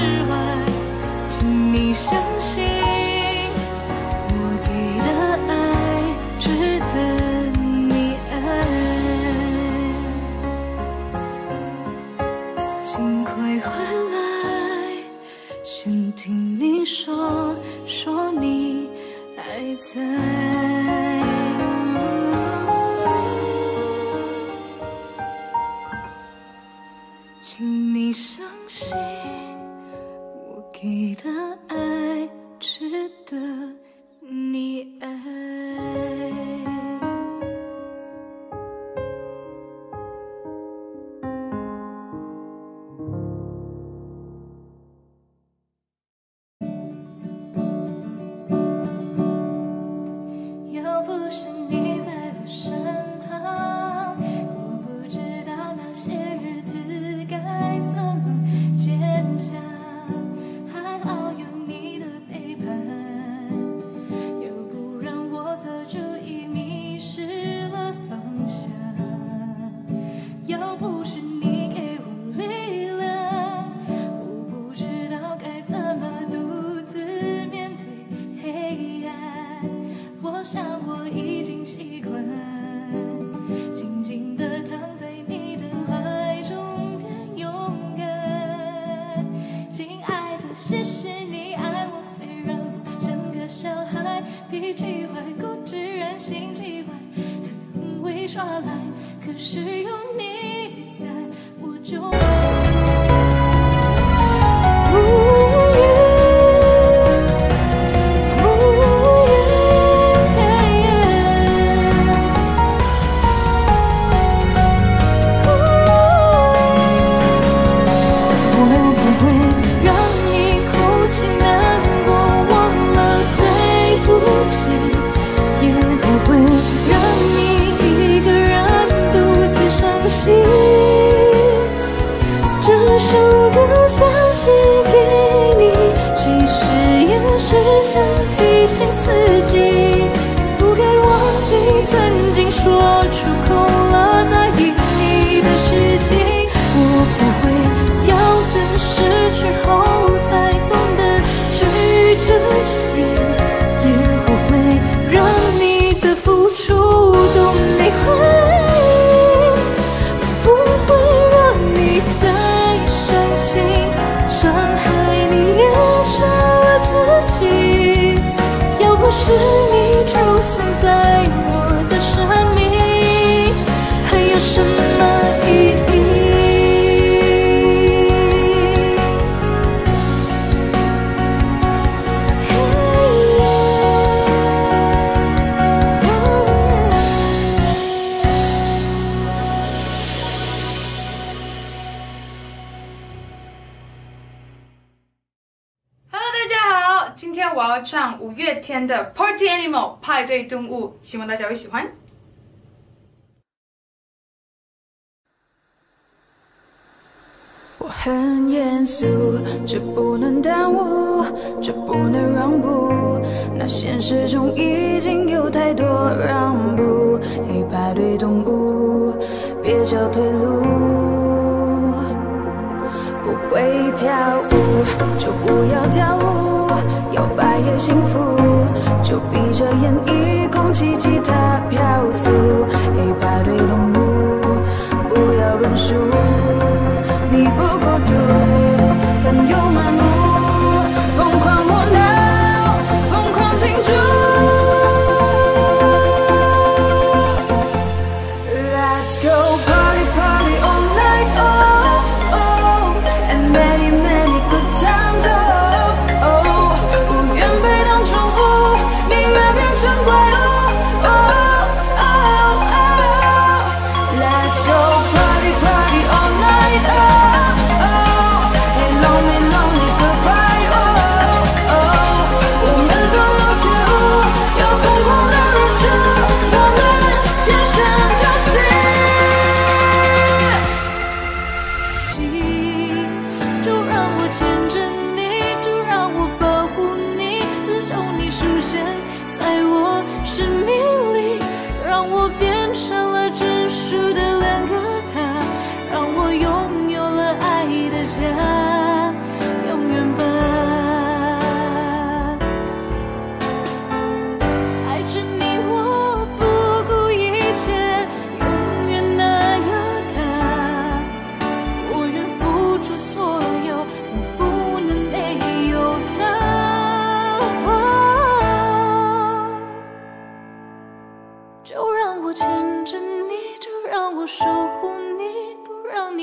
外，请你相信我给的爱值得你爱。尽快回来，先听你说说你还在。请你相信我给的爱值得你爱。要不是你在我身旁，我不知道那些日子该怎么坚强。还好有你的陪伴，要不然我早就已迷失了方向。要不是你给我力量，我不知道该怎么独自面对黑暗。我想我已经习惯静静地躺在你的怀中变勇敢。亲爱的，谢谢你爱我，虽然我像个小孩，脾气坏，固执任性气坏，很会耍赖，可是有你在我就这首歌想写给你，其实也是想提醒自己，不该忘记曾经说出口了答应你的事情。我不会要等失去后才懂得去珍惜，也不会让你的付出都没回应，不会让你再伤害你也伤了自己。要不是你出现在我的生命，还有什么意义？ 今天我要唱五月天的 Party Animal 派对动物，希望大家会喜欢。 我很严肃，这不能耽误，这不能让步，那现实中已经有太多让步。嘿，派对动物，别找退路，不会跳舞就不要跳舞，摇摆也幸福，就闭着眼一空气吉他飘速。嘿，派对动物，不要认输，你不孤独，朋友漫步，疯狂摸脑，疯狂庆祝。Let's go party party all night, oh oh, and many many good times, oh oh。不愿被当宠物，宁愿变成怪物，oh oh oh oh。Let's go party party all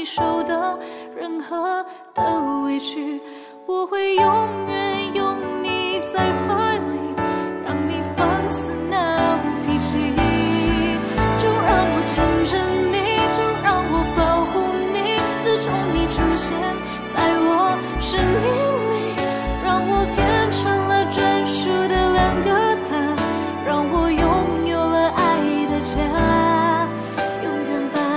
受到任何的委屈，我会永远拥你在怀里，让你放肆闹脾气。就让我牵着你，就让我保护你。自从你出现在我生命里，让我变成了专属的两个他，让我拥有了爱的家，永远吧。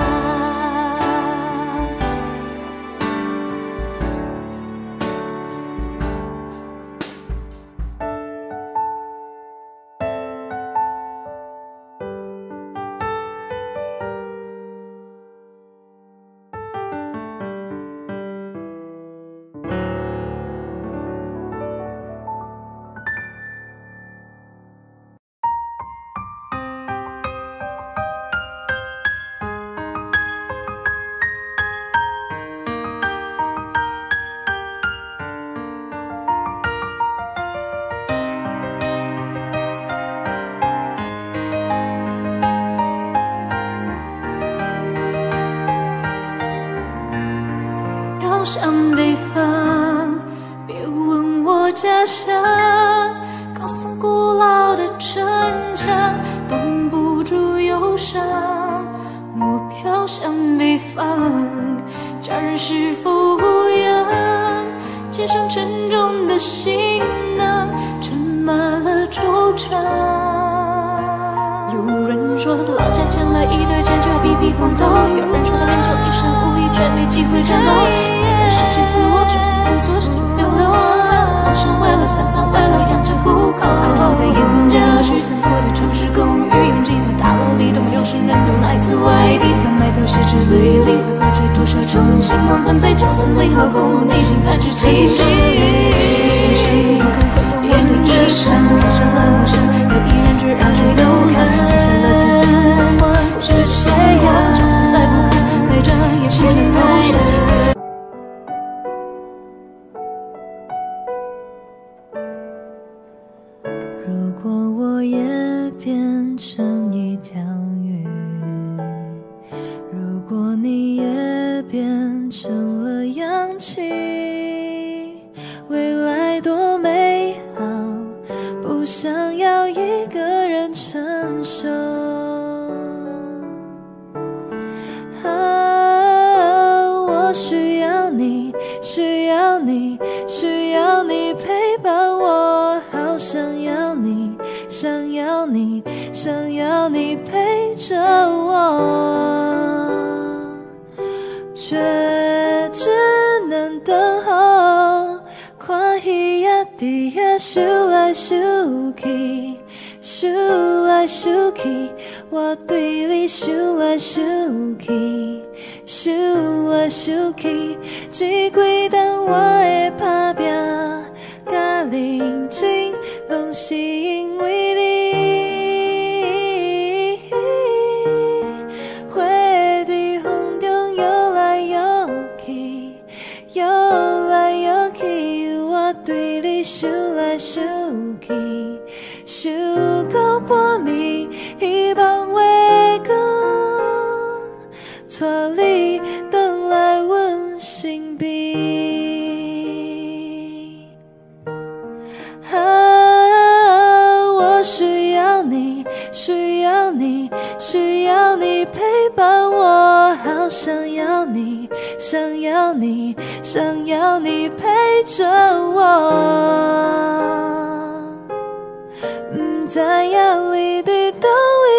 高山北方，别问我家乡，高耸古老的城墙，挡不住忧伤。我飘向北方，家人是否无恙？肩上沉重的行囊，盛满了惆怅。有人说老家牵了一对千秋，避避风头；有人说他练就一身武艺，却没机会战斗。失去自我，就算不做，失去别留。为了梦想，为了三餐，为了养家糊口。爱住在眼角区散过的城市公寓，拥挤的大楼里，都有些人都来自外地。看埋头写着履历，会抱着多少憧憬，梦存在九三零号公路内心弹着气息。有谁不肯回头望另一山，看上了陌生，有依然决然去偷看，写下了自尊梦这些样，就算再不堪，陪着也不能投降。 如果我也变成一条鱼，如果你也变成了氧气，未来多美好，不想要一个人承受。啊，我需要你，需要你，需要你陪伴我，好想要你，想要你，想要你陪着我，却只能等候。看鱼仔伫遐游来游去，游来游去，我对你想来想去，想来想去，这几冬我的打拼甲认真，拢是因为你。花在风中摇来摇去，摇来摇去，我对你想来想去，想到半暝，希望月光带你回来阮身边。啊，我需要你，需要你，需要你陪伴我，好想要你，想要你，想要你陪着我，不知影你伫倒位，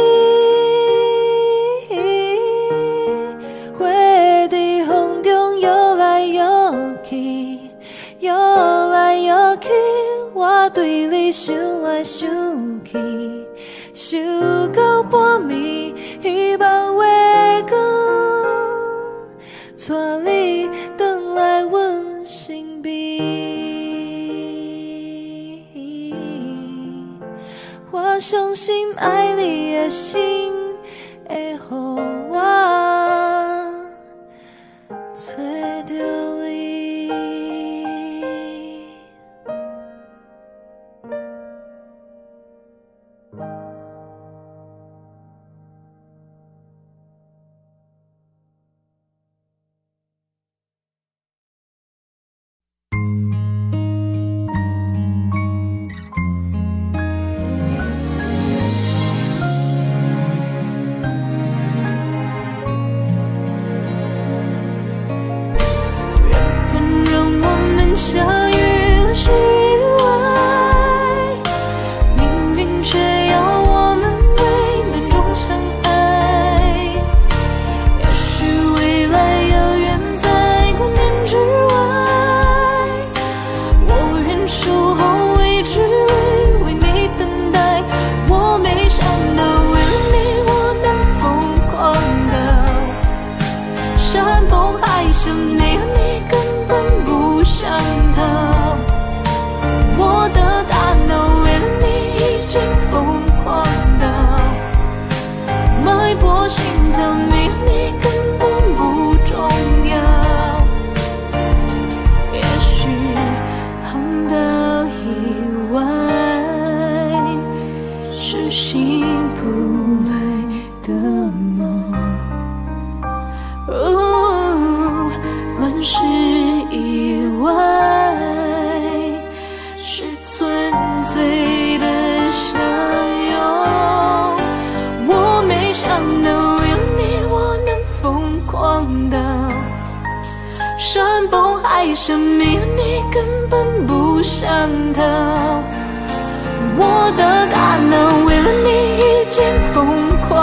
花在风中摇来摇去，摇来摇去，我对你想来想去，想到半暝，希望月光带你回来阮身边。我相信爱你的心会予我找到你。 相遇了是意外，命运却要我们为难中相爱。也许未来遥远在光年之外，我愿守候未知里为你等待。我没想到为了你我能疯狂到山崩海啸，没有你根本不想逃。我的大脑为了你已经疯狂到脉搏心跳，没有你根本不重要。也许航道以外是醒不来的梦，哦，乱世以外是纯粹的相拥。我没想到为了你我能疯狂到山崩海啸，没有你根本不想逃。我的大脑为了你已经疯狂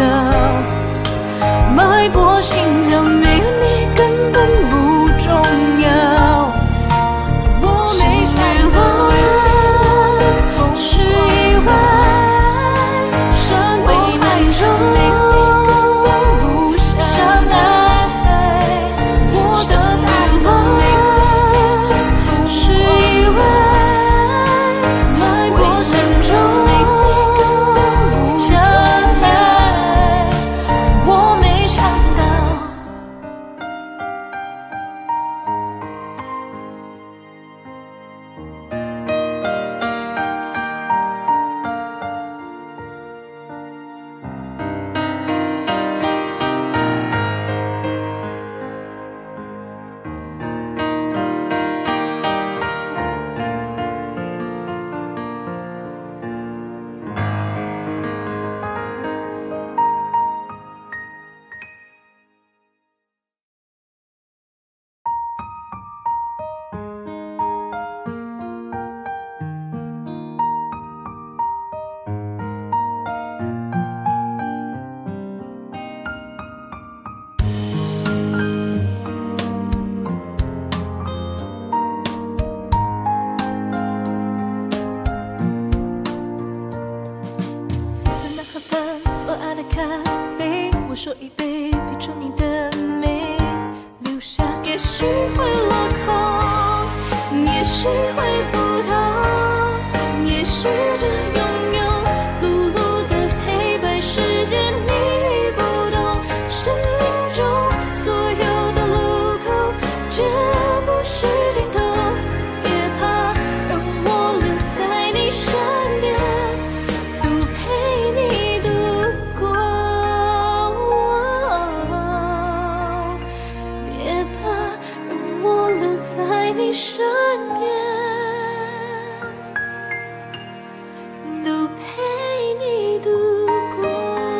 到脉搏心跳，没有你根本不重要。我没想到为了你是意外，山崩海啸没有你根本不相爱。我的大脑没有你已经是意外，脉搏心跳没有你根本不相爱。我没想到。我说一杯，配出你的美，留下。也许会落空，也许会普通，也许这庸庸碌碌的黑白世界你不懂。生命中所有的路口，绝不是尽头。别怕，让我留在你身边，都陪你度过。在你身边，都陪你度过。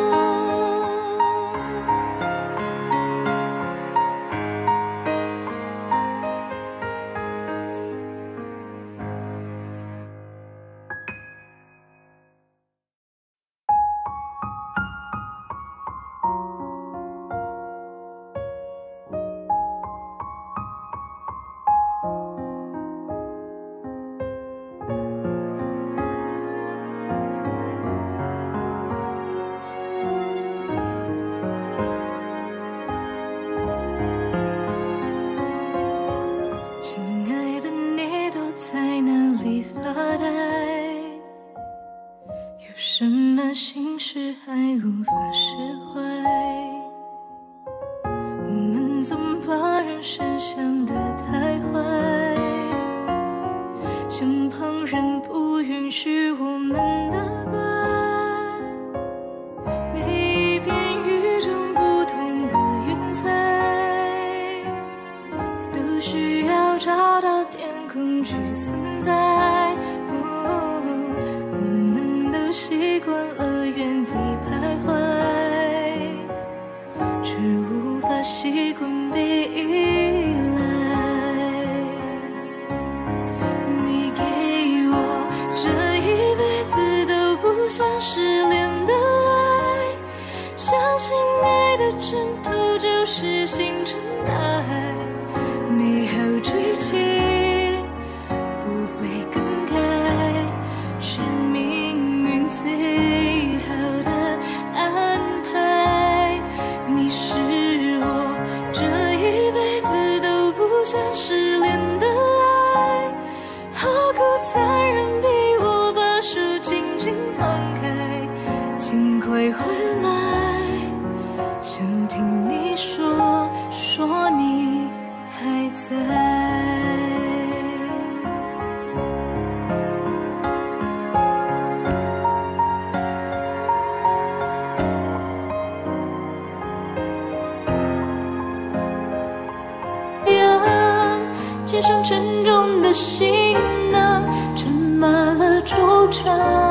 有什么心事还无法释怀？我们总把人生想得太坏，像旁人不允许我们的怪。每一片与众不同的云彩，都需要找到点空去存在。习惯了原地徘徊，却无法习惯被依赖。 是星辰大海，美好剧情不会更改，是命运最好的安排。你是我这一辈子都不想失联的爱，好苦残忍，逼我把手紧紧放开，请快回来，想听你说，说你还在。肩上沉重的行囊，盛满了惆怅。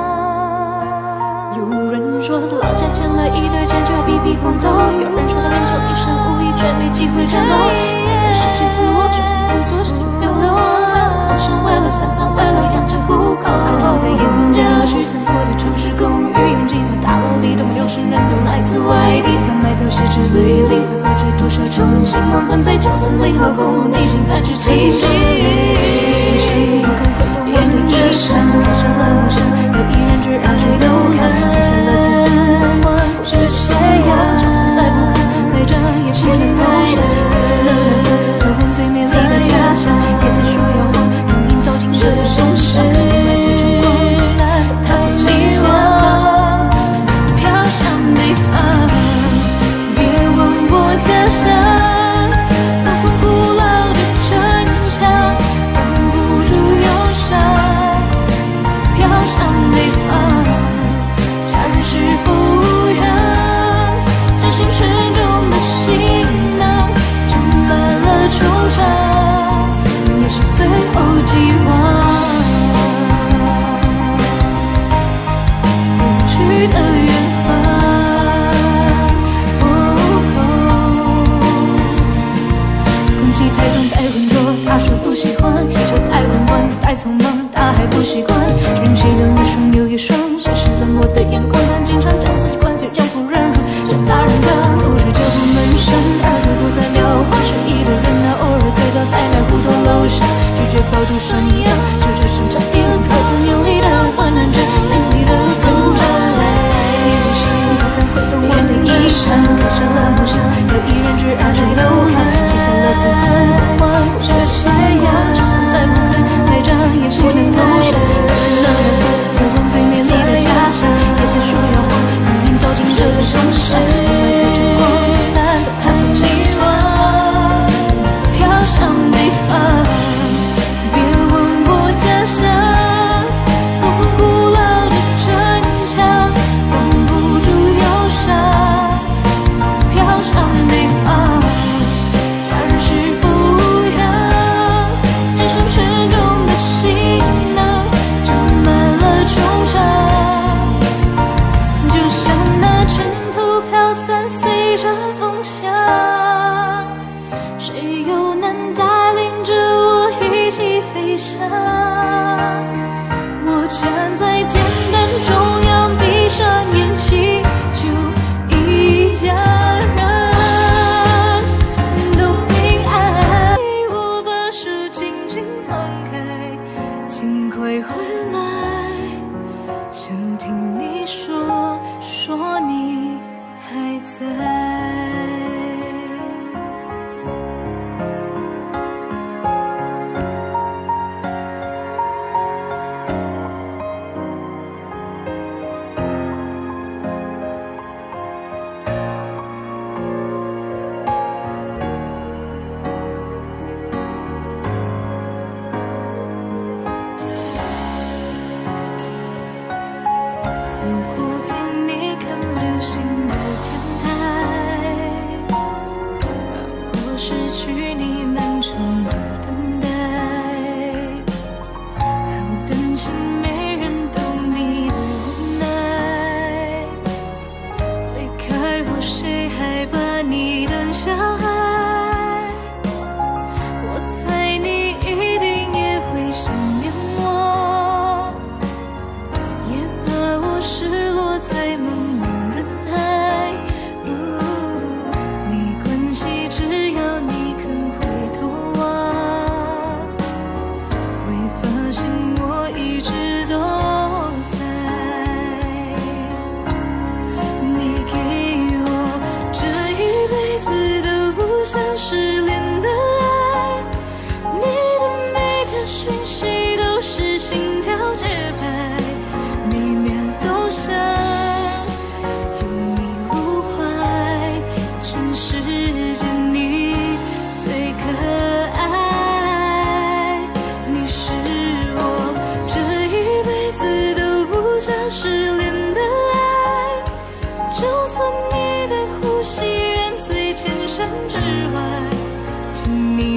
有人说他老家牵了一对千就要避避风头，有人说他年少一生无意，却没机会展露。有人失去自我，就算不做事就别留。为了梦想，为了三餐，为了养家糊口，还住在眼角去散过的城市公寓，拥挤的大楼里的陌生人都来自外地，要埋头写着履历，会抱着多少种情况存在九三零号公路内心盼着奇迹。有谁不敢回头望的衣裳，看上了梦想，又毅然决然去偷看，写下了自尊我这些样，就算再不堪，埋着眼前的梦想，再见了南方，台湾最美丽的家乡，叶子树摇晃，容颜照进这个城市，埋头成功的伞都看不理想，飘向北方，别问我家乡，那座古老的城墙，挡不住忧伤，飘向北方，假日是否无恙，掌心沉重的行囊，盛满了惆怅，也是最后寄望，远去的远方。空气太脏太浑浊，他说不喜欢，车太混乱太匆忙，他还不习惯，人气的一双又一双，谁是冷漠的眼光，但经常将自己灌醉，将不忍辱，这大人的走出这户门上，耳朵都在撩话，失意的人啊，偶尔醉倒在那胡同楼上，拒绝饱读酸一样，就这生长一路，可更用力的温暖着心里的柔软。一路行，不敢回头望的衣裳，看上了梦想，又毅然决然去偷看，写下了自尊我这些样，就算再不堪，埋着眼前的梦想，再见了南方，台湾最美丽的家乡，叶子树摇晃，容颜照进这个城市，埋头成光的伞都看不清望，飘向北方，别问我家乡，那座古老的城墙，挡不住忧伤，飘向北方，假日是否无恙，肩上沉重的行囊，盛满了惆怅，就像那尘土飘散随着风向，谁又能带领着我一起飞翔？我站在天灯中央，闭上眼祈求一家人都平安。我把手紧紧放开，请快回来，想听你说，说你还在。走过陪你看流星的天台，绕过失去你漫长的等待，好担心没人懂你的无奈，离开我谁还把你当小孩？我猜你一定也会想念我，也把我失落在茫茫人海。你关心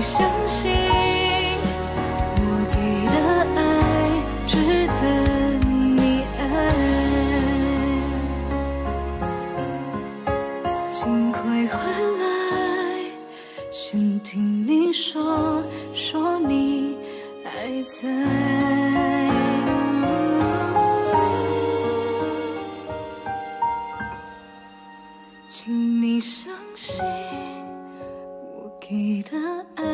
相信我给的爱值得你爱。请快回来，先听你说说你还在。请你相信我给的爱